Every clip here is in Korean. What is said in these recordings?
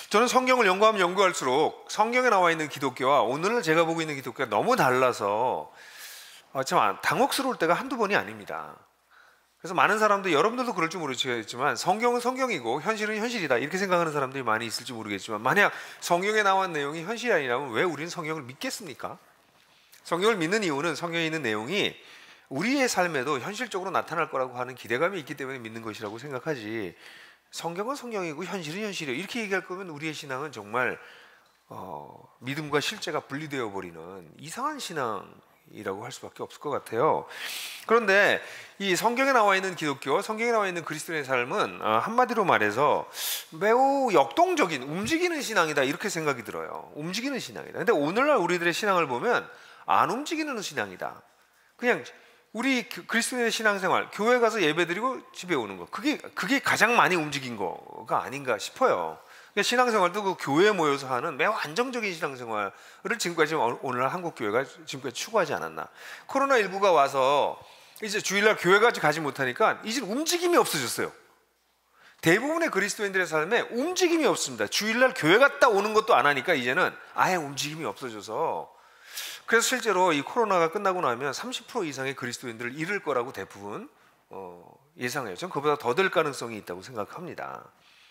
저는 성경을 연구하면 연구할수록 성경에 나와 있는 기독교와 오늘 제가 보고 있는 기독교가 너무 달라서 참 당혹스러울 때가 한두 번이 아닙니다. 그래서 많은 사람들, 여러분들도 그럴지 모르겠지만 성경은 성경이고 현실은 현실이다 이렇게 생각하는 사람들이 많이 있을지 모르겠지만, 만약 성경에 나온 내용이 현실이 아니라면 왜 우리는 성경을 믿겠습니까? 성경을 믿는 이유는 성경에 있는 내용이 우리의 삶에도 현실적으로 나타날 거라고 하는 기대감이 있기 때문에 믿는 것이라고 생각하지, 성경은 성경이고 현실은 현실이에요 이렇게 얘기할 거면 우리의 신앙은 정말 믿음과 실제가 분리되어 버리는 이상한 신앙이라고 할 수밖에 없을 것 같아요. 그런데 이 성경에 나와 있는 기독교, 성경에 나와 있는 그리스도인의 삶은 한마디로 말해서 매우 역동적인, 움직이는 신앙이다 이렇게 생각이 들어요. 움직이는 신앙이다. 근데 오늘날 우리들의 신앙을 보면 안 움직이는 신앙이다. 그냥 우리 그리스도인의 신앙생활, 교회 가서 예배드리고 집에 오는 거, 그게 가장 많이 움직인 거가 아닌가 싶어요. 그러니까 신앙생활도 그 교회에 모여서 하는 매우 안정적인 신앙생활을 지금까지 오늘날 한국 교회가 지금까지 추구하지 않았나. 코로나19가 와서 이제 주일날 교회까지 가지 못하니까 이제 움직임이 없어졌어요. 대부분의 그리스도인들의 삶에 움직임이 없습니다. 주일날 교회 갔다 오는 것도 안 하니까 이제는 아예 움직임이 없어져서, 그래서 실제로 이 코로나가 끝나고 나면 30% 이상의 그리스도인들을 잃을 거라고 대부분 예상해요. 저는 그보다 더 될 가능성이 있다고 생각합니다.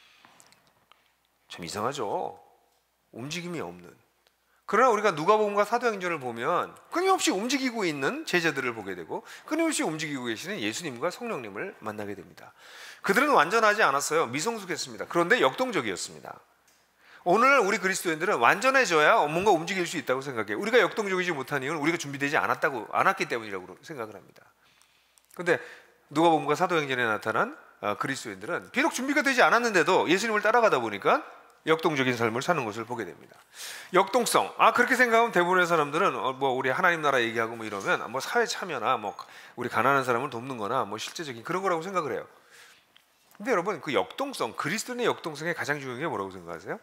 참 이상하죠. 움직임이 없는. 그러나 우리가 누가복음과 사도행전을 보면 끊임없이 움직이고 있는 제자들을 보게 되고 끊임없이 움직이고 계시는 예수님과 성령님을 만나게 됩니다. 그들은 완전하지 않았어요. 미성숙했습니다. 그런데 역동적이었습니다. 오늘 우리 그리스도인들은 완전해져야 뭔가 움직일 수 있다고 생각해요. 우리가 역동적이지 못한 이유는 우리가 준비되지 않았기 때문이라고 생각을 합니다. 그런데 누가복음과 사도행전에 나타난 그리스도인들은 비록 준비가 되지 않았는데도 예수님을 따라가다 보니까 역동적인 삶을 사는 것을 보게 됩니다. 역동성. 그렇게 생각하면 대부분의 사람들은 우리 하나님 나라 얘기하고 이러면 사회 참여나 우리 가난한 사람을 돕는 거나 실제적인 그런 거라고 생각을 해요. 근데 여러분, 그 역동성, 그리스도인의 역동성의 가장 중요한 게 뭐라고 생각하세요?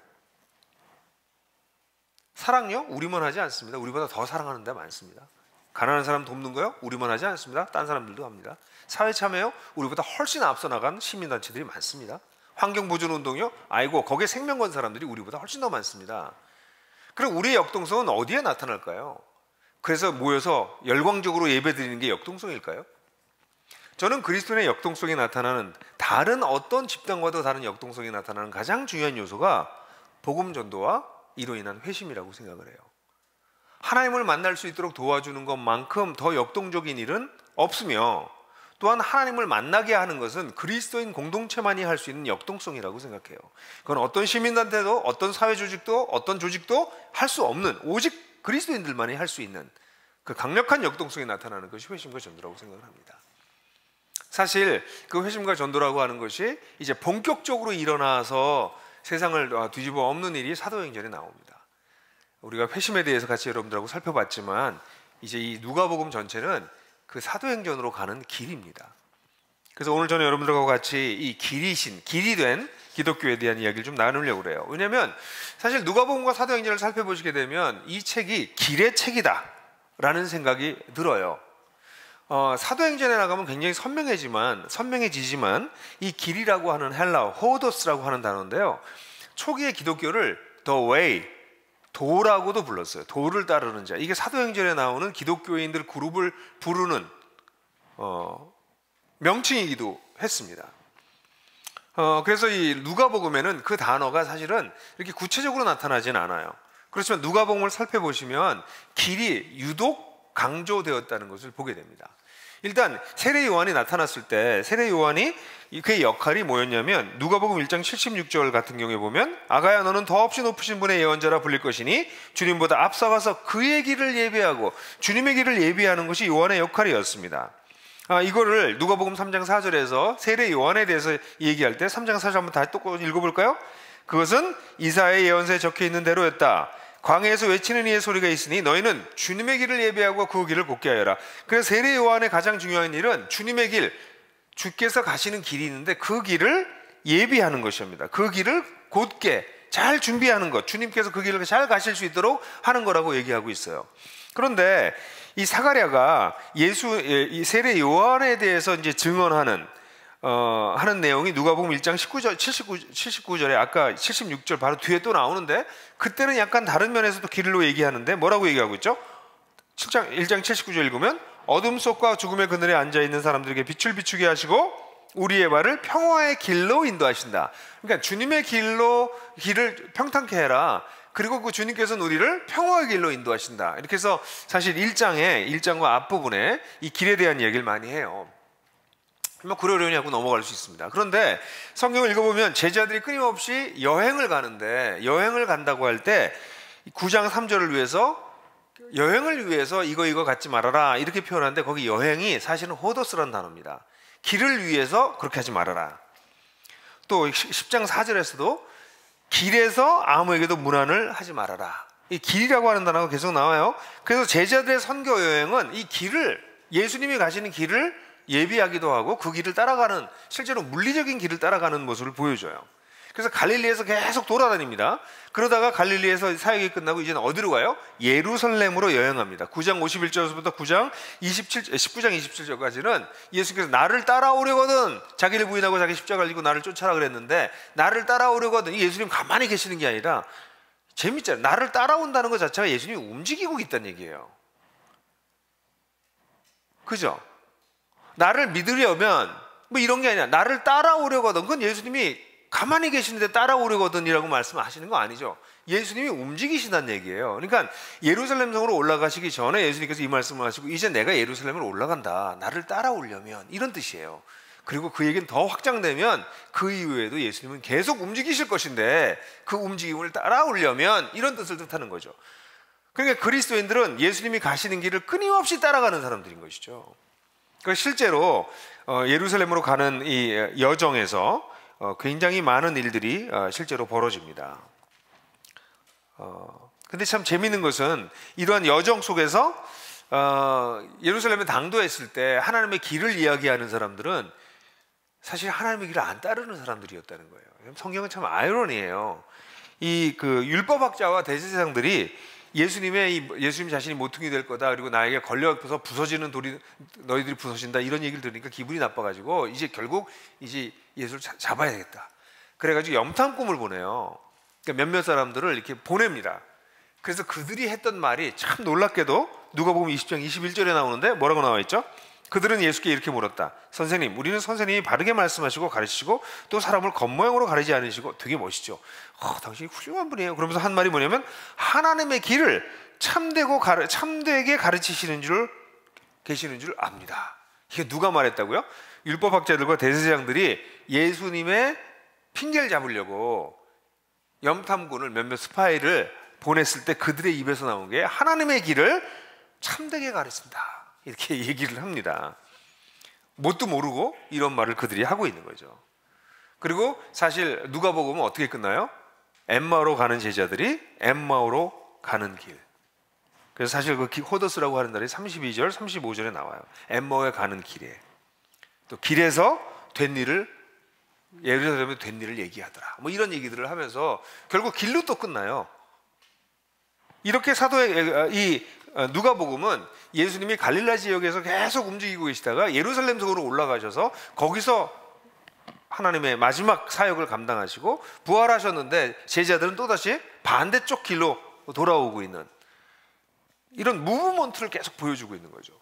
사랑요? 우리만 하지 않습니다. 우리보다 더 사랑하는 데 많습니다. 가난한 사람 돕는 거요? 우리만 하지 않습니다. 딴 사람들도 합니다. 사회 참여요? 우리보다 훨씬 앞서 나간 시민단체들이 많습니다. 환경보존운동이요? 거기에 생명 건 사람들이 우리보다 훨씬 더 많습니다. 그럼 우리의 역동성은 어디에 나타날까요? 그래서 모여서 열광적으로 예배드리는 게 역동성일까요? 저는 그리스도인의 역동성이 나타나는, 다른 어떤 집단과도 다른 역동성이 나타나는 가장 중요한 요소가 복음 전도와 이로 인한 회심이라고 생각을 해요. 하나님을 만날 수 있도록 도와주는 것만큼 더 역동적인 일은 없으며, 또한 하나님을 만나게 하는 것은 그리스도인 공동체만이 할 수 있는 역동성이라고 생각해요. 그건 어떤 시민단체도, 어떤 사회조직도, 어떤 조직도 할 수 없는, 오직 그리스도인들만이 할 수 있는 그 강력한 역동성이 나타나는 것이 회심과 전도라고 생각을 합니다. 사실 그 회심과 전도라고 하는 것이 이제 본격적으로 일어나서 세상을 뒤집어 엎는 일이 사도행전에 나옵니다. 우리가 회심에 대해서 같이 여러분들하고 살펴봤지만, 이제 이 누가복음 전체는 그 사도행전으로 가는 길입니다. 그래서 오늘 저는 여러분들하고 같이 이 길이 된 기독교에 대한 이야기를 좀 나누려고 그래요. 왜냐하면 사실 누가복음과 사도행전을 살펴보시게 되면 이 책이 길의 책이다 라는 생각이 들어요. 사도행전에 나가면 굉장히 선명해지지만 이 길이라고 하는 헬라어 호도스라고 하는 단어인데요, 초기의 기독교를 the way, 도라고도 불렀어요. 도를 따르는 자. 이게 사도행전에 나오는 기독교인들 그룹을 부르는 명칭이기도 했습니다. 그래서 이 누가복음에는 그 단어가 사실은 이렇게 구체적으로 나타나진 않아요. 그렇지만 누가복음을 살펴보시면 길이 유독 강조되었다는 것을 보게 됩니다. 일단 세례 요한이 나타났을 때 세례 요한이 그의 역할이 뭐였냐면, 누가복음 1장 76절 같은 경우에 보면 아가야 너는 더없이 높으신 분의 예언자라 불릴 것이니 주님보다 앞서가서 그의 길을 예비하고, 주님의 길을 예비하는 것이 요한의 역할이었습니다. 이거를 누가복음 3장 4절에서 세례 요한에 대해서 얘기할 때 3장 4절 한번 다시 또 읽어볼까요? 그것은 이사야의 예언서에 적혀있는 대로였다. 광야에서 외치는 이의 소리가 있으니 너희는 주님의 길을 예비하고 그 길을 곧게 하여라. 그래서 세례 요한의 가장 중요한 일은 주님의 길, 주께서 가시는 길이 있는데 그 길을 예비하는 것입니다. 그 길을 곧게 잘 준비하는 것, 주님께서 그 길을 잘 가실 수 있도록 하는 거라고 얘기하고 있어요. 그런데 이 사가랴가 이 세례 요한에 대해서 이제 증언하는 하는 내용이 누가복음 1장 79절에 아까 76절 바로 뒤에 또 나오는데, 그때는 약간 다른 면에서도 길로 얘기하는데 뭐라고 얘기하고 있죠? 1장 79절 읽으면 어둠 속과 죽음의 그늘에 앉아있는 사람들에게 빛을 비추게 하시고 우리의 발을 평화의 길로 인도하신다. 그러니까 주님의 길을 평탄케 해라. 그리고 그 주님께서는 우리를 평화의 길로 인도하신다. 이렇게 해서 사실 1장과 앞부분에 이 길에 대한 얘기를 많이 해요. 뭐 그러려니 하고 넘어갈 수 있습니다. 그런데 성경을 읽어보면 제자들이 끊임없이 여행을 간다고 할 때 9장 3절을 위해서 여행을 위해서 이거 갖지 말아라 이렇게 표현하는데, 거기 여행이 사실은 호도스라는 단어입니다. 길을 위해서 그렇게 하지 말아라. 또 10장 4절에서도 길에서 아무에게도 문안을 하지 말아라. 이 길이라고 하는 단어가 계속 나와요. 그래서 제자들의 선교 여행은 이 길을, 예수님이 가시는 길을 예비하기도 하고 그 길을 따라가는, 실제로 물리적인 길을 따라가는 모습을 보여줘요. 그래서 갈릴리에서 계속 돌아다닙니다. 그러다가 갈릴리에서 사역이 끝나고 이제는 어디로 가요? 예루살렘으로 여행합니다. 9장 51절부터 19장 27절까지는 예수께서 나를 따라오려거든, 자기를 부인하고 자기 십자가를 지고 나를 쫓아라 그랬는데, 나를 따라오려거든, 이 예수님 가만히 계시는 게 아니라, 재밌잖아요. 나를 따라온다는 것 자체가 예수님이 움직이고 있다는 얘기예요. 그죠? 나를 믿으려면 뭐 이런 게 아니라 나를 따라오려거든, 그건 예수님이 가만히 계시는데 따라오려거든이라고 말씀하시는 거 아니죠. 예수님이 움직이신다는 얘기예요. 그러니까 예루살렘 성으로 올라가시기 전에 예수님께서 이 말씀을 하시고, 이제 내가 예루살렘으로 올라간다, 나를 따라오려면, 이런 뜻이에요. 그리고 그 얘기는 더 확장되면 그 이후에도 예수님은 계속 움직이실 것인데 그 움직임을 따라오려면, 이런 뜻을 뜻하는 거죠. 그러니까 그리스도인들은 예수님이 가시는 길을 끊임없이 따라가는 사람들인 것이죠. 그러니까 실제로 예루살렘으로 가는 이 여정에서 굉장히 많은 일들이 실제로 벌어집니다. 근데 참 재미있는 것은 이러한 여정 속에서 예루살렘에 당도했을 때 하나님의 길을 이야기하는 사람들은 사실 하나님의 길을 안 따르는 사람들이었다는 거예요. 성경은 참 아이러니해요. 이 그 율법학자와 대제사장들이 예수님 자신이 모퉁이 될 거다, 그리고 나에게 걸려서 부서지는 돌이 너희들이 부서진다, 이런 얘기를 들으니까 기분이 나빠가지고 이제 결국 이제 예수를 잡아야 되겠다. 그래가지고 염탐 꿈을 보내요. 그러니까 몇몇 사람들을 이렇게 보냅니다. 그래서 그들이 했던 말이 참 놀랍게도 누가복음 20장 21절에 나오는데 뭐라고 나와 있죠? 그들은 예수께 이렇게 물었다. 선생님, 우리는 선생님이 바르게 말씀하시고 가르치시고 또 사람을 겉모양으로 가리지 않으시고 되게 멋있죠. 당신이 훌륭한 분이에요. 그러면서 한 말이 뭐냐면 하나님의 길을 참되게 가르치시는 줄 계시는 줄 압니다. 이게 누가 말했다고요? 율법학자들과 대제사장들이 예수님의 핑계를 잡으려고 염탐꾼을, 몇몇 스파이를 보냈을 때 그들의 입에서 나온 게 하나님의 길을 참되게 가르친다, 이렇게 얘기를 합니다. 뭣도 모르고 이런 말을 그들이 하고 있는 거죠. 그리고 사실 누가복음은 어떻게 끝나요? 엠마오로 가는 제자들이 엠마오로 가는 길. 그래서 사실 그 호더스라고 하는 날이 32절, 35절에 나와요. 엠마오에 가는 길에. 또 길에서 된 일을, 예루살렘에 된 일을 얘기하더라, 뭐 이런 얘기들을 하면서 결국 길로 또 끝나요. 이렇게 이 누가복음은 예수님이 갈릴라 지역에서 계속 움직이고 계시다가 예루살렘 성으로 올라가셔서 거기서 하나님의 마지막 사역을 감당하시고 부활하셨는데, 제자들은 또다시 반대쪽 길로 돌아오고 있는 이런 무브먼트를 계속 보여주고 있는 거죠.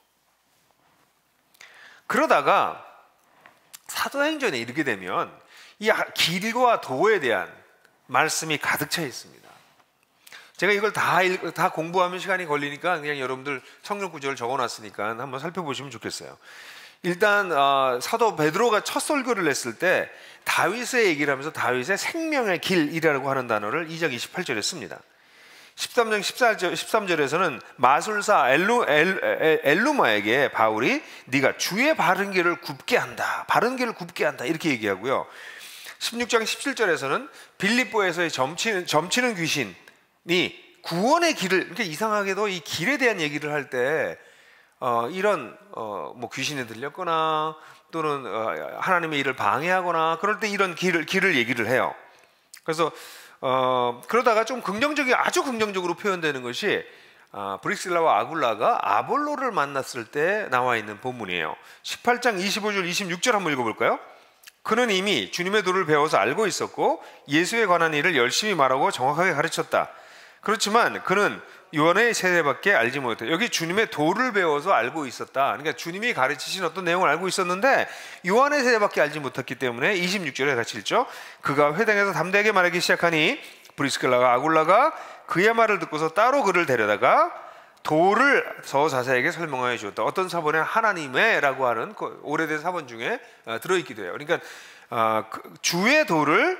그러다가 사도행전에 이르게 되면 이 길과 도에 대한 말씀이 가득 차 있습니다. 제가 이걸 다 공부하면 시간이 걸리니까 그냥 여러분들 성경 구절을 적어놨으니까 한번 살펴보시면 좋겠어요. 일단 사도 베드로가 첫 설교를 냈을 때 다윗의 얘기를 하면서 다윗의 생명의 길이라고 하는 단어를 2장 28절에 씁니다. 13장 13절에서는 마술사 엘루마에게 바울이 네가 주의 바른 길을 굽게 한다, 바른 길을 굽게 한다, 이렇게 얘기하고요. 16장 17절에서는 빌립보에서의 점치는 귀신이 구원의 길을, 그러니까 이상하게도 이 길에 대한 얘기를 할 때 이런 뭐 귀신이 들렸거나 또는 하나님의 일을 방해하거나 그럴 때 이런 길을 얘기를 해요. 그래서 그러다가 좀 아주 긍정적으로 표현되는 것이 브릭실라와 아굴라가 아볼로를 만났을 때 나와 있는 본문이에요. 18장 25절 26절 한번 읽어볼까요? 그는 이미 주님의 도를 배워서 알고 있었고 예수에 관한 일을 열심히 말하고 정확하게 가르쳤다. 그렇지만 그는 요한의 세대밖에 알지 못했다. 여기 주님의 도를 배워서 알고 있었다. 그러니까 주님이 가르치신 어떤 내용을 알고 있었는데 요한의 세대밖에 알지 못했기 때문에 26절에 같이 읽죠. 그가 회당에서 담대하게 말하기 시작하니 브리스길라가 아굴라가 그의 말을 듣고서 따로 그를 데려다가 도를 더 자세하게 설명하여 주었다. 어떤 사본에 하나님의 라고 하는 그 오래된 사본 중에 들어있기도 해요. 그러니까 주의 도를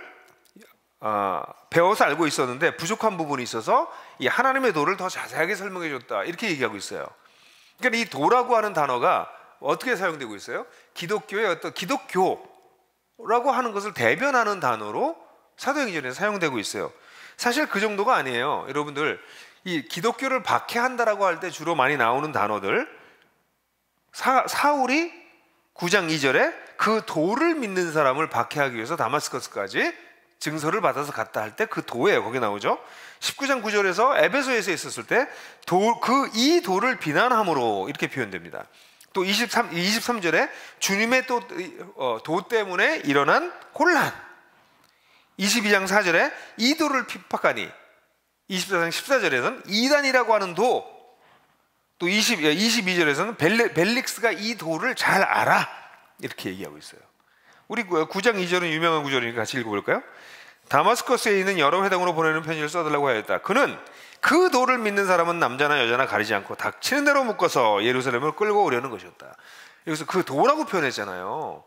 배워서 알고 있었는데 부족한 부분이 있어서 이 하나님의 도를 더 자세하게 설명해 줬다. 이렇게 얘기하고 있어요. 그러니까 이 도라고 하는 단어가 어떻게 사용되고 있어요? 기독교의 어떤 기독교라고 하는 것을 대변하는 단어로 사도행전에서 사용되고 있어요. 사실 그 정도가 아니에요. 여러분들 이 기독교를 박해한다라고 할 때 주로 많이 나오는 단어들, 사울이 9장 2절에 그 도를 믿는 사람을 박해하기 위해서 다마스커스까지 증서를 받아서 갔다 할 때 그 도예요. 거기 나오죠. 19장 9절에서 에베소에서 있었을 때 이 도를 비난함으로 이렇게 표현됩니다. 또 23절에 주님의 도 때문에 일어난 혼란, 22장 4절에 이 도를 핍박하니, 24장 14절에서는 이단이라고 하는 도, 또 22절에서는 벨릭스가 이 도를 잘 알아, 이렇게 얘기하고 있어요. 우리 9장 2절은 유명한 구절이니까 같이 읽어볼까요? 다마스커스에 있는 여러 회당으로 보내는 편지를 써달라고 하였다. 그는 그 도를 믿는 사람은 남자나 여자나 가리지 않고 닥치는 대로 묶어서 예루살렘을 끌고 오려는 것이었다. 여기서 그 도라고 표현했잖아요.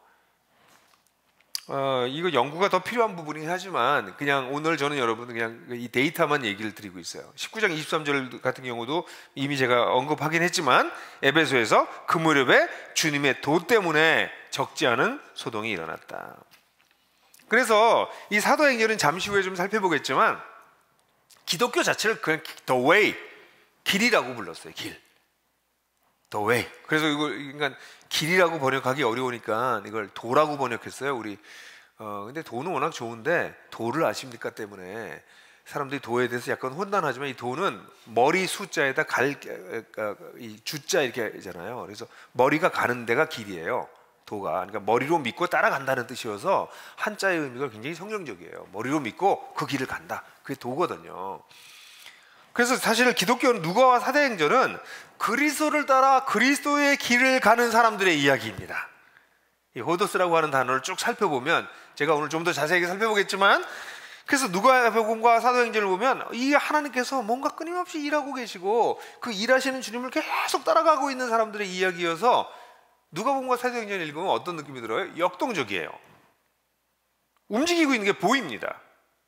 이거 연구가 더 필요한 부분이긴 하지만 그냥 오늘 저는 여러분 그냥 이 데이터만 얘기를 드리고 있어요. 19장 23절 같은 경우도 이미 제가 언급하긴 했지만 에베소에서 그 무렵에 주님의 도 때문에 적지 않은 소동이 일어났다. 그래서 이 사도행전은 잠시 후에 좀 살펴보겠지만 기독교 자체를 그냥 the way, 길이라고 불렀어요. 길, the way. 그래서 이걸 그러니까 길이라고 번역하기 어려우니까 이걸 도라고 번역했어요. 우리 근데 도는 워낙 좋은데 도를 아십니까 때문에 사람들이 도에 대해서 약간 혼란하지만 이 도는 머리 숫자에다 이 주자 이렇게 있잖아요. 그래서 머리가 가는 데가 길이에요. 도가. 그러니까 머리로 믿고 따라간다는 뜻이어서 한자의 의미가 굉장히 성경적이에요. 머리로 믿고 그 길을 간다. 그게 도거든요. 그래서 사실 기독교는 누가와 사도행전은 그리스도를 따라 그리스도의 길을 가는 사람들의 이야기입니다. 이 호도스라고 하는 단어를 쭉 살펴보면 제가 오늘 좀 더 자세하게 살펴보겠지만 그래서 누가복음과 사도행전을 보면 이 하나님께서 뭔가 끊임없이 일하고 계시고 그 일하시는 주님을 계속 따라가고 있는 사람들의 이야기여서 누가복음과 사도행전을 읽으면 어떤 느낌이 들어요? 역동적이에요. 움직이고 있는 게 보입니다.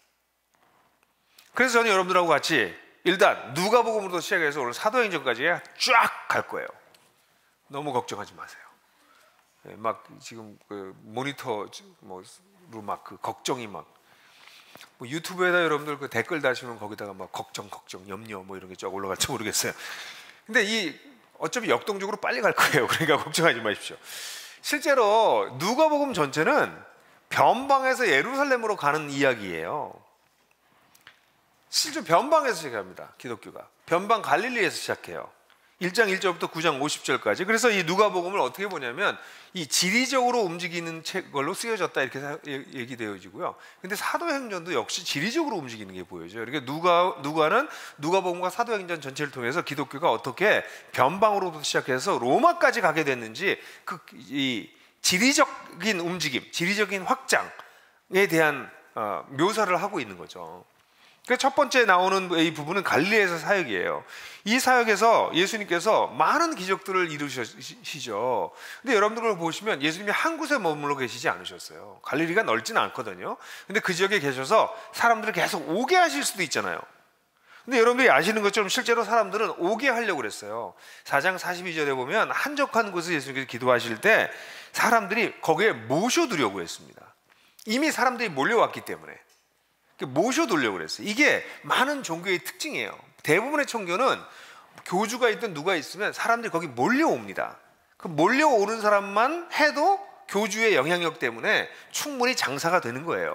그래서 저는 여러분들하고 같이 일단 누가복음으로 시작해서 오늘 사도행전까지 쫙 갈 거예요. 너무 걱정하지 마세요. 막 지금 그 모니터로 막 그 걱정이 막 뭐 유튜브에다 여러분들 그 댓글 다시면 거기다가 막 걱정, 염려 뭐 이런 게 쫙 올라갈지 모르겠어요. 근데 어차피 역동적으로 빨리 갈 거예요. 그러니까 걱정하지 마십시오. 실제로 누가복음 전체는 변방에서 예루살렘으로 가는 이야기예요. 실제 변방에서 시작합니다. 기독교가 변방 갈릴리에서 시작해요. 1장 1절부터 9장 50절까지. 그래서 이 누가복음을 어떻게 보냐면 이 지리적으로 움직이는 걸로 쓰여졌다 이렇게 얘기되어지고요. 근데 사도행전도 역시 지리적으로 움직이는 게 보여져요. 그러니까 누가는 누가복음과 사도행전 전체를 통해서 기독교가 어떻게 변방으로부터 시작해서 로마까지 가게 됐는지 이 지리적인 움직임, 지리적인 확장에 대한 묘사를 하고 있는 거죠. 첫 번째 나오는 이 부분은 갈릴리에서 사역이에요. 이 사역에서 예수님께서 많은 기적들을 이루시죠. 근데 여러분들 보시면 예수님이 한 곳에 머물러 계시지 않으셨어요. 갈릴리가 넓지는 않거든요. 근데 그 지역에 계셔서 사람들을 계속 오게 하실 수도 있잖아요. 근데 여러분들이 아시는 것처럼 실제로 사람들은 오게 하려고 그랬어요. 4장 42절에 보면 한적한 곳에 예수님께서 기도하실 때 사람들이 거기에 모셔두려고 했습니다. 이미 사람들이 몰려왔기 때문에 모셔두려고 그랬어요. 이게 많은 종교의 특징이에요. 대부분의 청교는 교주가 있든 누가 있으면 사람들이 거기 몰려옵니다. 그 몰려오는 사람만 해도 교주의 영향력 때문에 충분히 장사가 되는 거예요.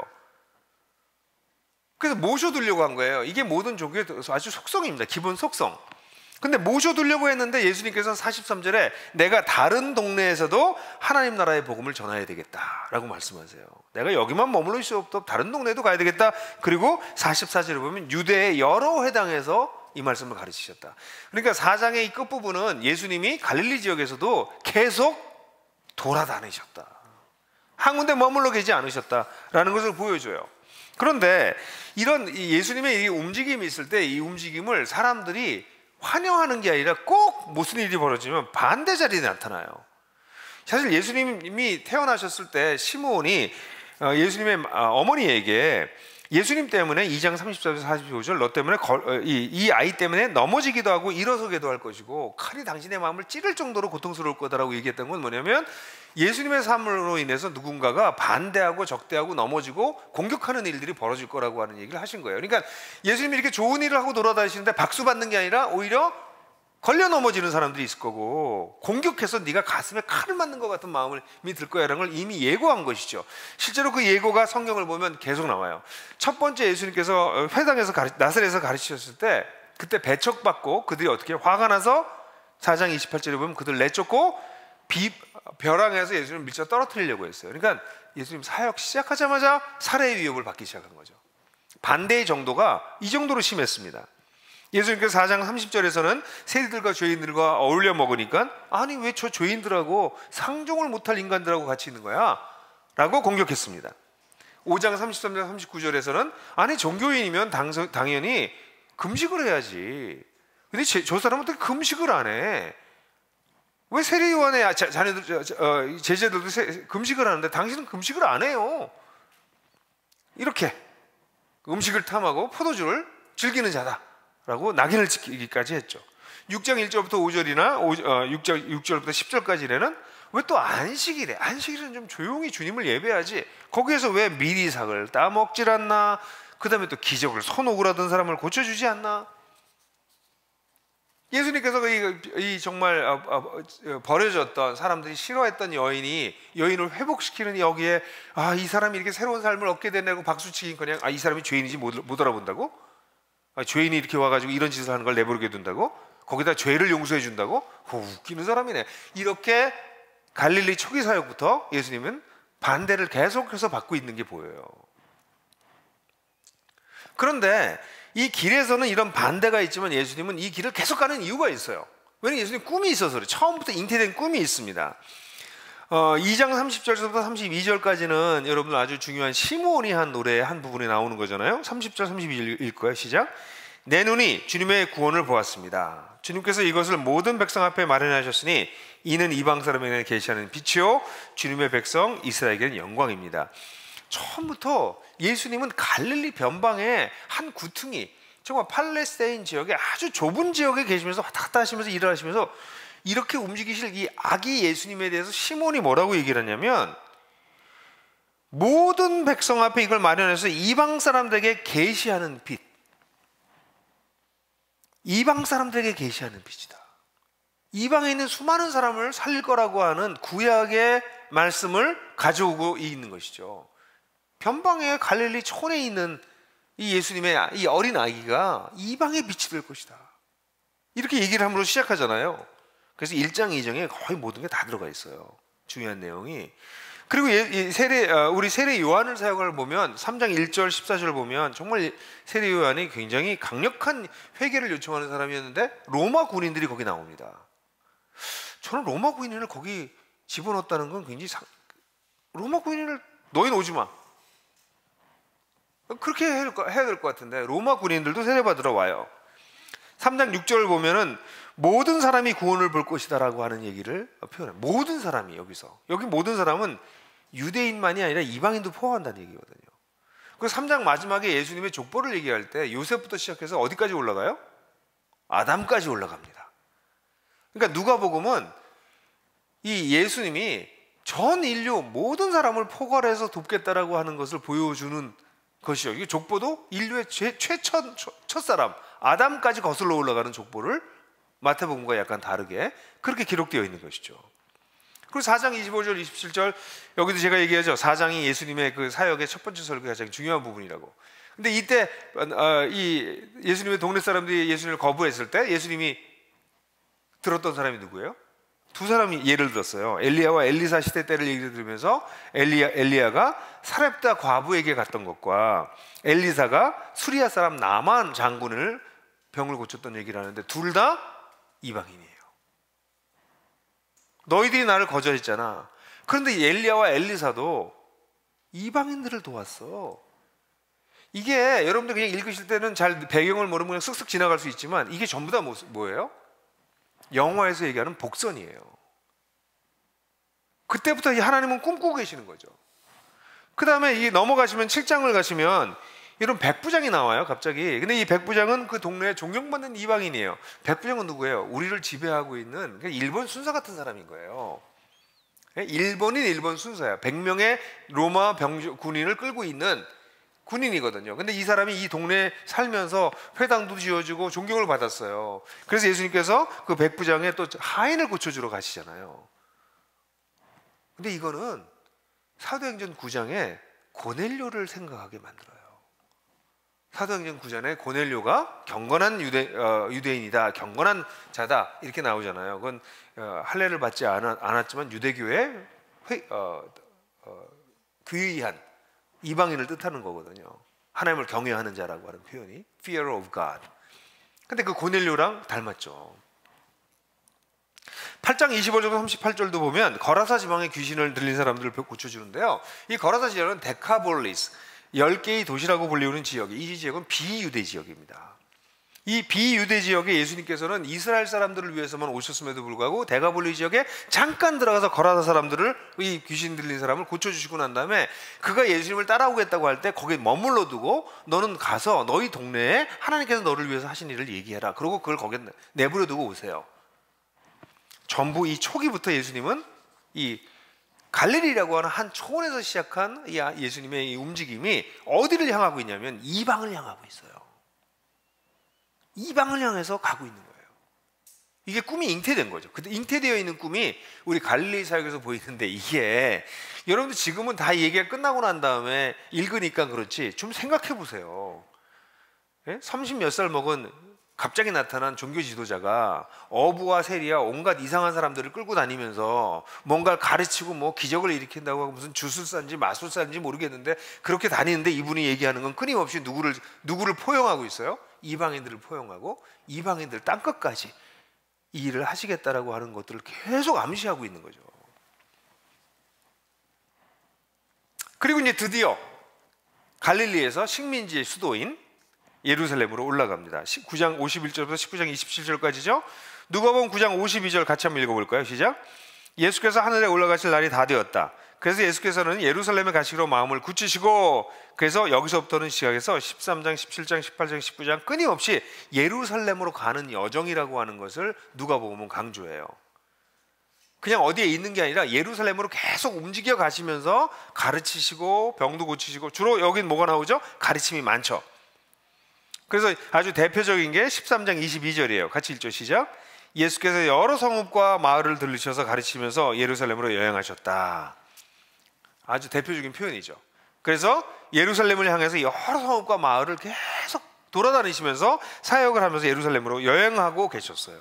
그래서 모셔두려고 한 거예요. 이게 모든 종교의 아주 속성입니다. 기본 속성. 근데 모셔두려고 했는데 예수님께서 43절에 내가 다른 동네에서도 하나님 나라의 복음을 전해야 되겠다라고 말씀하세요. 내가 여기만 머물러 있을 수 없다. 다른 동네에도 가야 되겠다. 그리고 44절에 보면 유대의 여러 회당에서 이 말씀을 가르치셨다. 그러니까 4장의 이 끝부분은 예수님이 갈릴리 지역에서도 계속 돌아다니셨다. 한 군데 머물러 계지 않으셨다라는 것을 보여줘요. 그런데 이런 예수님의 이 움직임이 있을 때 이 움직임을 사람들이 환영하는 게 아니라 꼭 무슨 일이 벌어지면 반대 자리에 나타나요. 사실 예수님이 태어나셨을 때 시므온이 예수님의 어머니에게 예수님 때문에 2장 34절 45절 너 때문에 이 아이 때문에 넘어지기도 하고 일어서기도 할 것이고 칼이 당신의 마음을 찌를 정도로 고통스러울 거다라고 얘기했던 건 뭐냐면 예수님의 삶으로 인해서 누군가가 반대하고 적대하고 넘어지고 공격하는 일들이 벌어질 거라고 하는 얘기를 하신 거예요. 그러니까 예수님이 이렇게 좋은 일을 하고 돌아다니시는데 박수 받는 게 아니라 오히려 걸려 넘어지는 사람들이 있을 거고 공격해서 네가 가슴에 칼을 맞는 것 같은 마음이 들 거야라는 걸 이미 예고한 것이죠. 실제로 그 예고가 성경을 보면 계속 나와요. 첫 번째 예수님께서 회당에서 나사렛에서 가르치셨을 때 그때 배척받고 그들이 어떻게 화가 나서 4장 28절에 보면 그들 내쫓고 벼랑에서 예수님을 밀쳐 떨어뜨리려고 했어요. 그러니까 예수님 사역 시작하자마자 살해의 위협을 받기 시작한 거죠. 반대의 정도가 이 정도로 심했습니다. 예수님께서 4장 30절에서는 세리들과 죄인들과 어울려 먹으니까 아니 왜 저 죄인들하고 상종을 못할 인간들하고 같이 있는 거야? 라고 공격했습니다. 5장 33절 39절에서는 아니 종교인이면 당연히 금식을 해야지. 근데 저 사람은 어떻게 금식을 안 해? 왜 세리요한의 자녀들, 제자들도 금식을 하는데 당신은 금식을 안 해요? 이렇게 음식을 탐하고 포도주를 즐기는 자다 라고 낙인을 찍기까지 했죠. 6장 1절부터 5절이나 6절부터 10절까지는 왜 또 안식일에 안식일은 좀 조용히 주님을 예배하지 거기에서 왜 미리삭을 따먹질 않나? 그 다음에 또 기적을 손 오그라든 사람을 고쳐주지 않나? 예수님께서 이 정말 버려졌던 사람들이 싫어했던 여인을 회복시키는 여기에 이 사람이 이렇게 새로운 삶을 얻게 되냐고 박수치긴커녕 이 사람이 죄인인지 못 알아본다고? 죄인이 이렇게 와가지고 이런 짓을 하는 걸 내버리게 둔다고? 거기다 죄를 용서해 준다고? 웃기는 사람이네. 이렇게 갈릴리 초기 사역부터 예수님은 반대를 계속해서 받고 있는 게 보여요. 그런데 이 길에서는 이런 반대가 있지만 예수님은 이 길을 계속 가는 이유가 있어요. 왜냐하면 예수님 꿈이 있어서 그래요. 처음부터 잉태된 꿈이 있습니다. 2장 30절부터 32절까지는 여러분 아주 중요한 시므온이 한 노래의 한 부분에 나오는 거잖아요. 30절 32절 읽고요. 시작. 내 눈이 주님의 구원을 보았습니다. 주님께서 이것을 모든 백성 앞에 마련하셨으니 이는 이방 사람에게 계시하는 빛이요 주님의 백성 이스라엘에게는 영광입니다. 처음부터 예수님은 갈릴리 변방의 한 구퉁이 정말 팔레스타인 지역의 아주 좁은 지역에 계시면서 왔다 갔다 하시면서 일을 하시면서 이렇게 움직이실 이 아기 예수님에 대해서 시몬이 뭐라고 얘기를 하냐면 모든 백성 앞에 이걸 마련해서 이방 사람들에게 계시하는 빛, 이방 사람들에게 계시하는 빛이다. 이방에 있는 수많은 사람을 살릴 거라고 하는 구약의 말씀을 가져오고 있는 것이죠. 변방의 갈릴리 촌에 있는 이 예수님의 이 어린 아기가 이방의 빛이 될 것이다. 이렇게 얘기를 함으로 시작하잖아요. 그래서 1장 2장에 거의 모든 게 다 들어가 있어요. 중요한 내용이. 그리고 우리 세례 요한을 사역을 보면 3장 1절 14절을 보면 정말 세례 요한이 굉장히 강력한 회개를 요청하는 사람이었는데 로마 군인들이 거기 나옵니다. 저는 로마 군인을 거기 집어넣었다는 건 굉장히 로마 군인을 너희는 오지 마. 그렇게 해야 될 것 같은데 로마 군인들도 세례받으러 와요. 3장 6절을 보면은 모든 사람이 구원을 볼 것이다라고 하는 얘기를 표현해요. 모든 사람이 여기 모든 사람은 유대인만이 아니라 이방인도 포함한다는 얘기거든요. 그래서 3장 마지막에 예수님의 족보를 얘기할 때 요셉부터 시작해서 어디까지 올라가요? 아담까지 올라갑니다. 그러니까 누가복음은 이 예수님이 전 인류 모든 사람을 포괄해서 돕겠다라고 하는 것을 보여주는 것이요. 이 족보도 인류의 첫사람 아담까지 거슬러 올라가는 족보를 마태복음과 약간 다르게 그렇게 기록되어 있는 것이죠. 그리고 4장 25절 27절 여기도 제가 얘기하죠. 4장이 예수님의 그 사역의 첫 번째 설교가 가장 중요한 부분이라고. 근데 이때 이 예수님의 동네 사람들이 예수님을 거부했을 때 예수님이 들었던 사람이 누구예요? 두 사람이 예를 들었어요. 엘리야와 엘리사 시대 때를 얘기를 들으면서 엘리야가 사렙다 과부에게 갔던 것과 엘리사가 수리아 사람 나만 장군을 병을 고쳤던 얘기를 하는데 둘 다 이방인이에요. 너희들이 나를 거절했잖아. 그런데 엘리야와 엘리사도 이방인들을 도왔어. 이게 여러분들 그냥 읽으실 때는 잘 배경을 모르면 그냥 쓱쓱 지나갈 수 있지만 이게 전부 다 뭐예요? 영화에서 얘기하는 복선이에요. 그때부터 하나님은 꿈꾸고 계시는 거죠. 그 다음에 이 넘어가시면 7장을 가시면 이런 백부장이 나와요, 갑자기. 근데 이 백부장은 그 동네에 존경받는 이방인이에요. 백부장은 누구예요? 우리를 지배하고 있는 일본 순사 같은 사람인 거예요. 일본인 일본 순사야. 100명의 로마 군인을 끌고 있는 군인이거든요. 근데 이 사람이 이 동네에 살면서 회당도 지어주고 존경을 받았어요. 그래서 예수님께서 그 백부장의 또 하인을 고쳐주러 가시잖아요. 근데 이거는 사도행전 9장에 고넬료를 생각하게 만들어요. 사도행전 9장에 고넬료가 경건한 유대인이다, 경건한 자다 이렇게 나오잖아요. 그건 할례를 받지 않았지만 유대교의 귀의한 이방인을 뜻하는 거거든요. 하나님을 경외하는 자라고 하는 표현이 fear of God. 근데 그 고넬료랑 닮았죠. 8장 25절부터 38절도 보면 거라사 지방의 귀신을 들린 사람들을 고쳐주는데요. 이 거라사 지역은 데카볼리스, 10개의 도시라고 불리우는 지역이, 이 지역은 비유대 지역입니다. 이 비유대 지역에 예수님께서는 이스라엘 사람들을 위해서만 오셨음에도 불구하고 데카볼리 지역에 잠깐 들어가서 거라사 사람들을, 이 귀신 들린 사람을 고쳐주시고 난 다음에 그가 예수님을 따라오겠다고 할 때 거기에 머물러 두고 너는 가서 너희 동네에 하나님께서 너를 위해서 하신 일을 얘기해라. 그리고 그걸 거기에 내버려 두고 오세요. 전부 이 초기부터 예수님은 이 갈릴리라고 하는 한 초원에서 시작한 이 예수님의 이 움직임이 어디를 향하고 있냐면 이방을 향하고 있어요. 이방을 향해서 가고 있는 거예요. 이게 꿈이 잉태된 거죠. 근데 잉태되어 있는 꿈이 우리 갈릴리 사역에서 보이는데, 이게 여러분들 지금은 다 얘기가 끝나고 난 다음에 읽으니까 그렇지 좀 생각해 보세요. 30 몇 살 먹은 갑자기 나타난 종교 지도자가 어부와 세리와 온갖 이상한 사람들을 끌고 다니면서 뭔가를 가르치고 뭐 기적을 일으킨다고 하고 무슨 주술사인지 마술사인지 모르겠는데 그렇게 다니는데, 이분이 얘기하는 건 끊임없이 누구를 포용하고 있어요? 이방인들을 포용하고 이방인들 땅끝까지 이 일을 하시겠다라고 하는 것들을 계속 암시하고 있는 거죠. 그리고 이제 드디어 갈릴리에서 식민지의 수도인 예루살렘으로 올라갑니다. 9장 51절부터 19장 27절까지죠. 누가복음 9장 52절 같이 한번 읽어볼까요? 시작. 예수께서 하늘에 올라가실 날이 다 되었다. 그래서 예수께서는 예루살렘에 가시기로 마음을 굳히시고, 그래서 여기서부터는 시작해서 13장, 17장, 18장, 19장 끊임없이 예루살렘으로 가는 여정이라고 하는 것을 누가복음은 강조해요. 그냥 어디에 있는 게 아니라 예루살렘으로 계속 움직여 가시면서 가르치시고 병도 고치시고, 주로 여긴 뭐가 나오죠? 가르침이 많죠. 그래서 아주 대표적인 게 13장 22절이에요. 같이 읽죠. 시작. 예수께서 여러 성읍과 마을을 들르셔서 가르치면서 예루살렘으로 여행하셨다. 아주 대표적인 표현이죠. 그래서 예루살렘을 향해서 여러 성읍과 마을을 계속 돌아다니시면서 사역을 하면서 예루살렘으로 여행하고 계셨어요.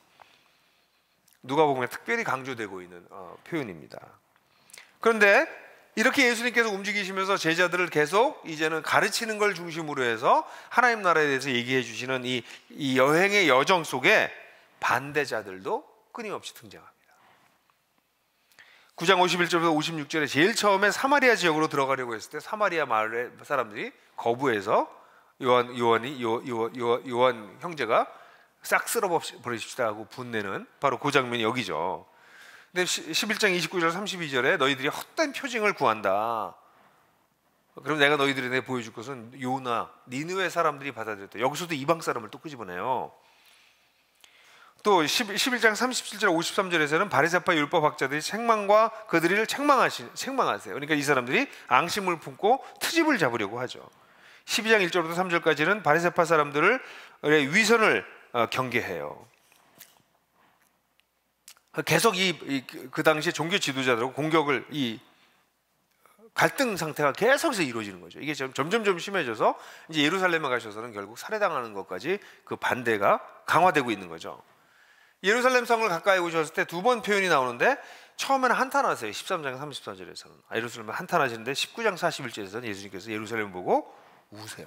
누가복음에 특별히 강조되고 있는 표현입니다. 그런데 이렇게 예수님께서 움직이시면서 제자들을 계속 이제는 가르치는 걸 중심으로 해서 하나님 나라에 대해서 얘기해 주시는 이 여행의 여정 속에 반대자들도 끊임없이 등장합니다. 9장 51절부터 56절에 제일 처음에 사마리아 지역으로 들어가려고 했을 때 사마리아 마을의 사람들이 거부해서 요한 형제가 싹 쓸어버리십시다 하고 분내는 바로 그 장면이 여기죠. 근데 11장 29절 32절에 너희들이 헛된 표징을 구한다. 그럼 내가 너희들에게 보여줄 것은 요나 니느웨 사람들이 받아들였다. 여기서도 이방 사람을 또 끄집어내요. 또 11장 37절 53절에서는 바리새파 율법학자들이 책망과 그들을 책망하세요. 그러니까 이 사람들이 앙심을 품고 트집을 잡으려고 하죠. 12장 1절부터 3절까지는 바리새파 사람들의 위선을 경계해요. 계속 그 당시에 종교 지도자들하고 공격을, 이 갈등 상태가 계속해서 이루어지는 거죠. 이게 점점 심해져서 이제 예루살렘에 가셔서는 결국 살해당하는 것까지 그 반대가 강화되고 있는 거죠. 예루살렘 성을 가까이 오셨을 때 두 번 표현이 나오는데 처음에는 한탄하세요. 13장 34절에서는 예루살렘에 한탄하시는데 19장 41절에서는 예수님께서 예루살렘을 보고 우세요.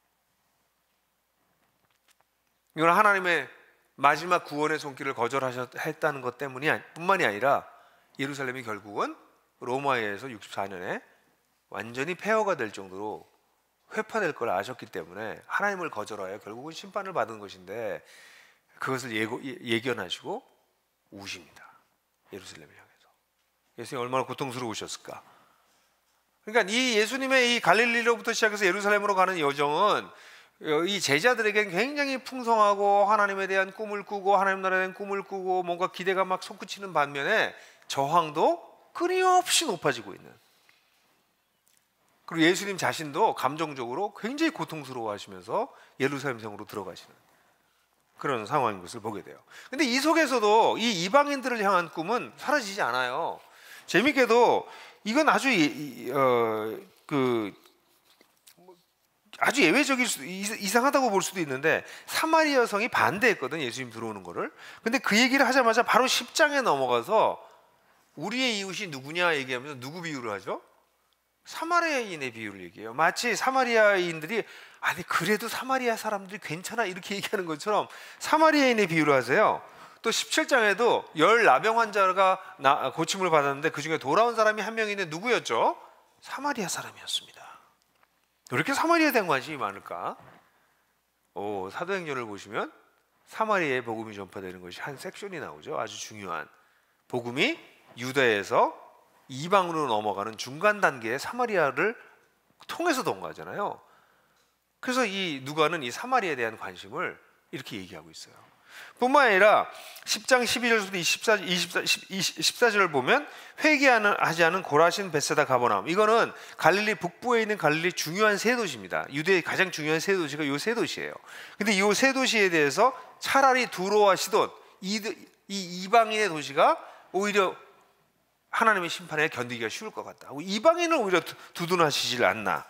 이건 하나님의 마지막 구원의 손길을 거절했다는 것 뿐만이 아니라 예루살렘이 결국은 로마에 의해서 64년에 완전히 폐허가 될 정도로 회파될 걸 아셨기 때문에 하나님을 거절하여 결국은 심판을 받은 것인데 그것을 예견하시고 우십니다. 예루살렘을 향해서. 예수님이 얼마나 고통스러우셨을까. 그러니까 이 예수님의 이 갈릴리로부터 시작해서 예루살렘으로 가는 여정은 이 제자들에게는 굉장히 풍성하고 하나님에 대한 꿈을 꾸고 하나님 나라에 대한 꿈을 꾸고 뭔가 기대가 막 솟구치는 반면에 저항도 끊임없이 높아지고 있는, 그리고 예수님 자신도 감정적으로 굉장히 고통스러워하시면서 예루살렘 성으로 들어가시는 그런 상황인 것을 보게 돼요. 근데 이 속에서도 이 이방인들을 향한 꿈은 사라지지 않아요. 재밌게도 이건 아주 아주 예외적일 수도, 이상하다고 볼 수도 있는데 사마리아 성이 반대했거든, 예수님 들어오는 거를. 근데 그 얘기를 하자마자 바로 10장에 넘어가서 우리의 이웃이 누구냐 얘기하면서 누구 비유를 하죠? 사마리아인의 비유를 얘기해요. 마치 사마리아인들이 아니 그래도 사마리아 사람들이 괜찮아 이렇게 얘기하는 것처럼 사마리아인의 비유를 하세요. 또 17장에도 10 나병 환자가 고침을 받았는데 그 중에 돌아온 사람이 한 명 있는데 누구였죠? 사마리아 사람이었습니다. 왜 이렇게 사마리아에 대한 관심이 많을까? 사도행전을 보시면 사마리아의 복음이 전파되는 것이 한 섹션이 나오죠. 아주 중요한 복음이 유다에서 이방으로 넘어가는 중간 단계의 사마리아를 통해서 온 거잖아요. 그래서 이 누가는 이 사마리아에 대한 관심을 이렇게 얘기하고 있어요. 뿐만 아니라 10장 12절부터 14절을 보면 회개하지 않은 고라신, 벳세다, 가버나움, 이거는 갈릴리 북부에 있는 갈릴리 중요한 세 도시입니다. 유대의 가장 중요한 세 도시가 이 세 도시예요. 근데 이 세 도시에 대해서 차라리 두로와 시돈, 이 이방인의 도시가 오히려 하나님의 심판에 견디기가 쉬울 것 같다. 이방인을 오히려 두둔하시질 않나.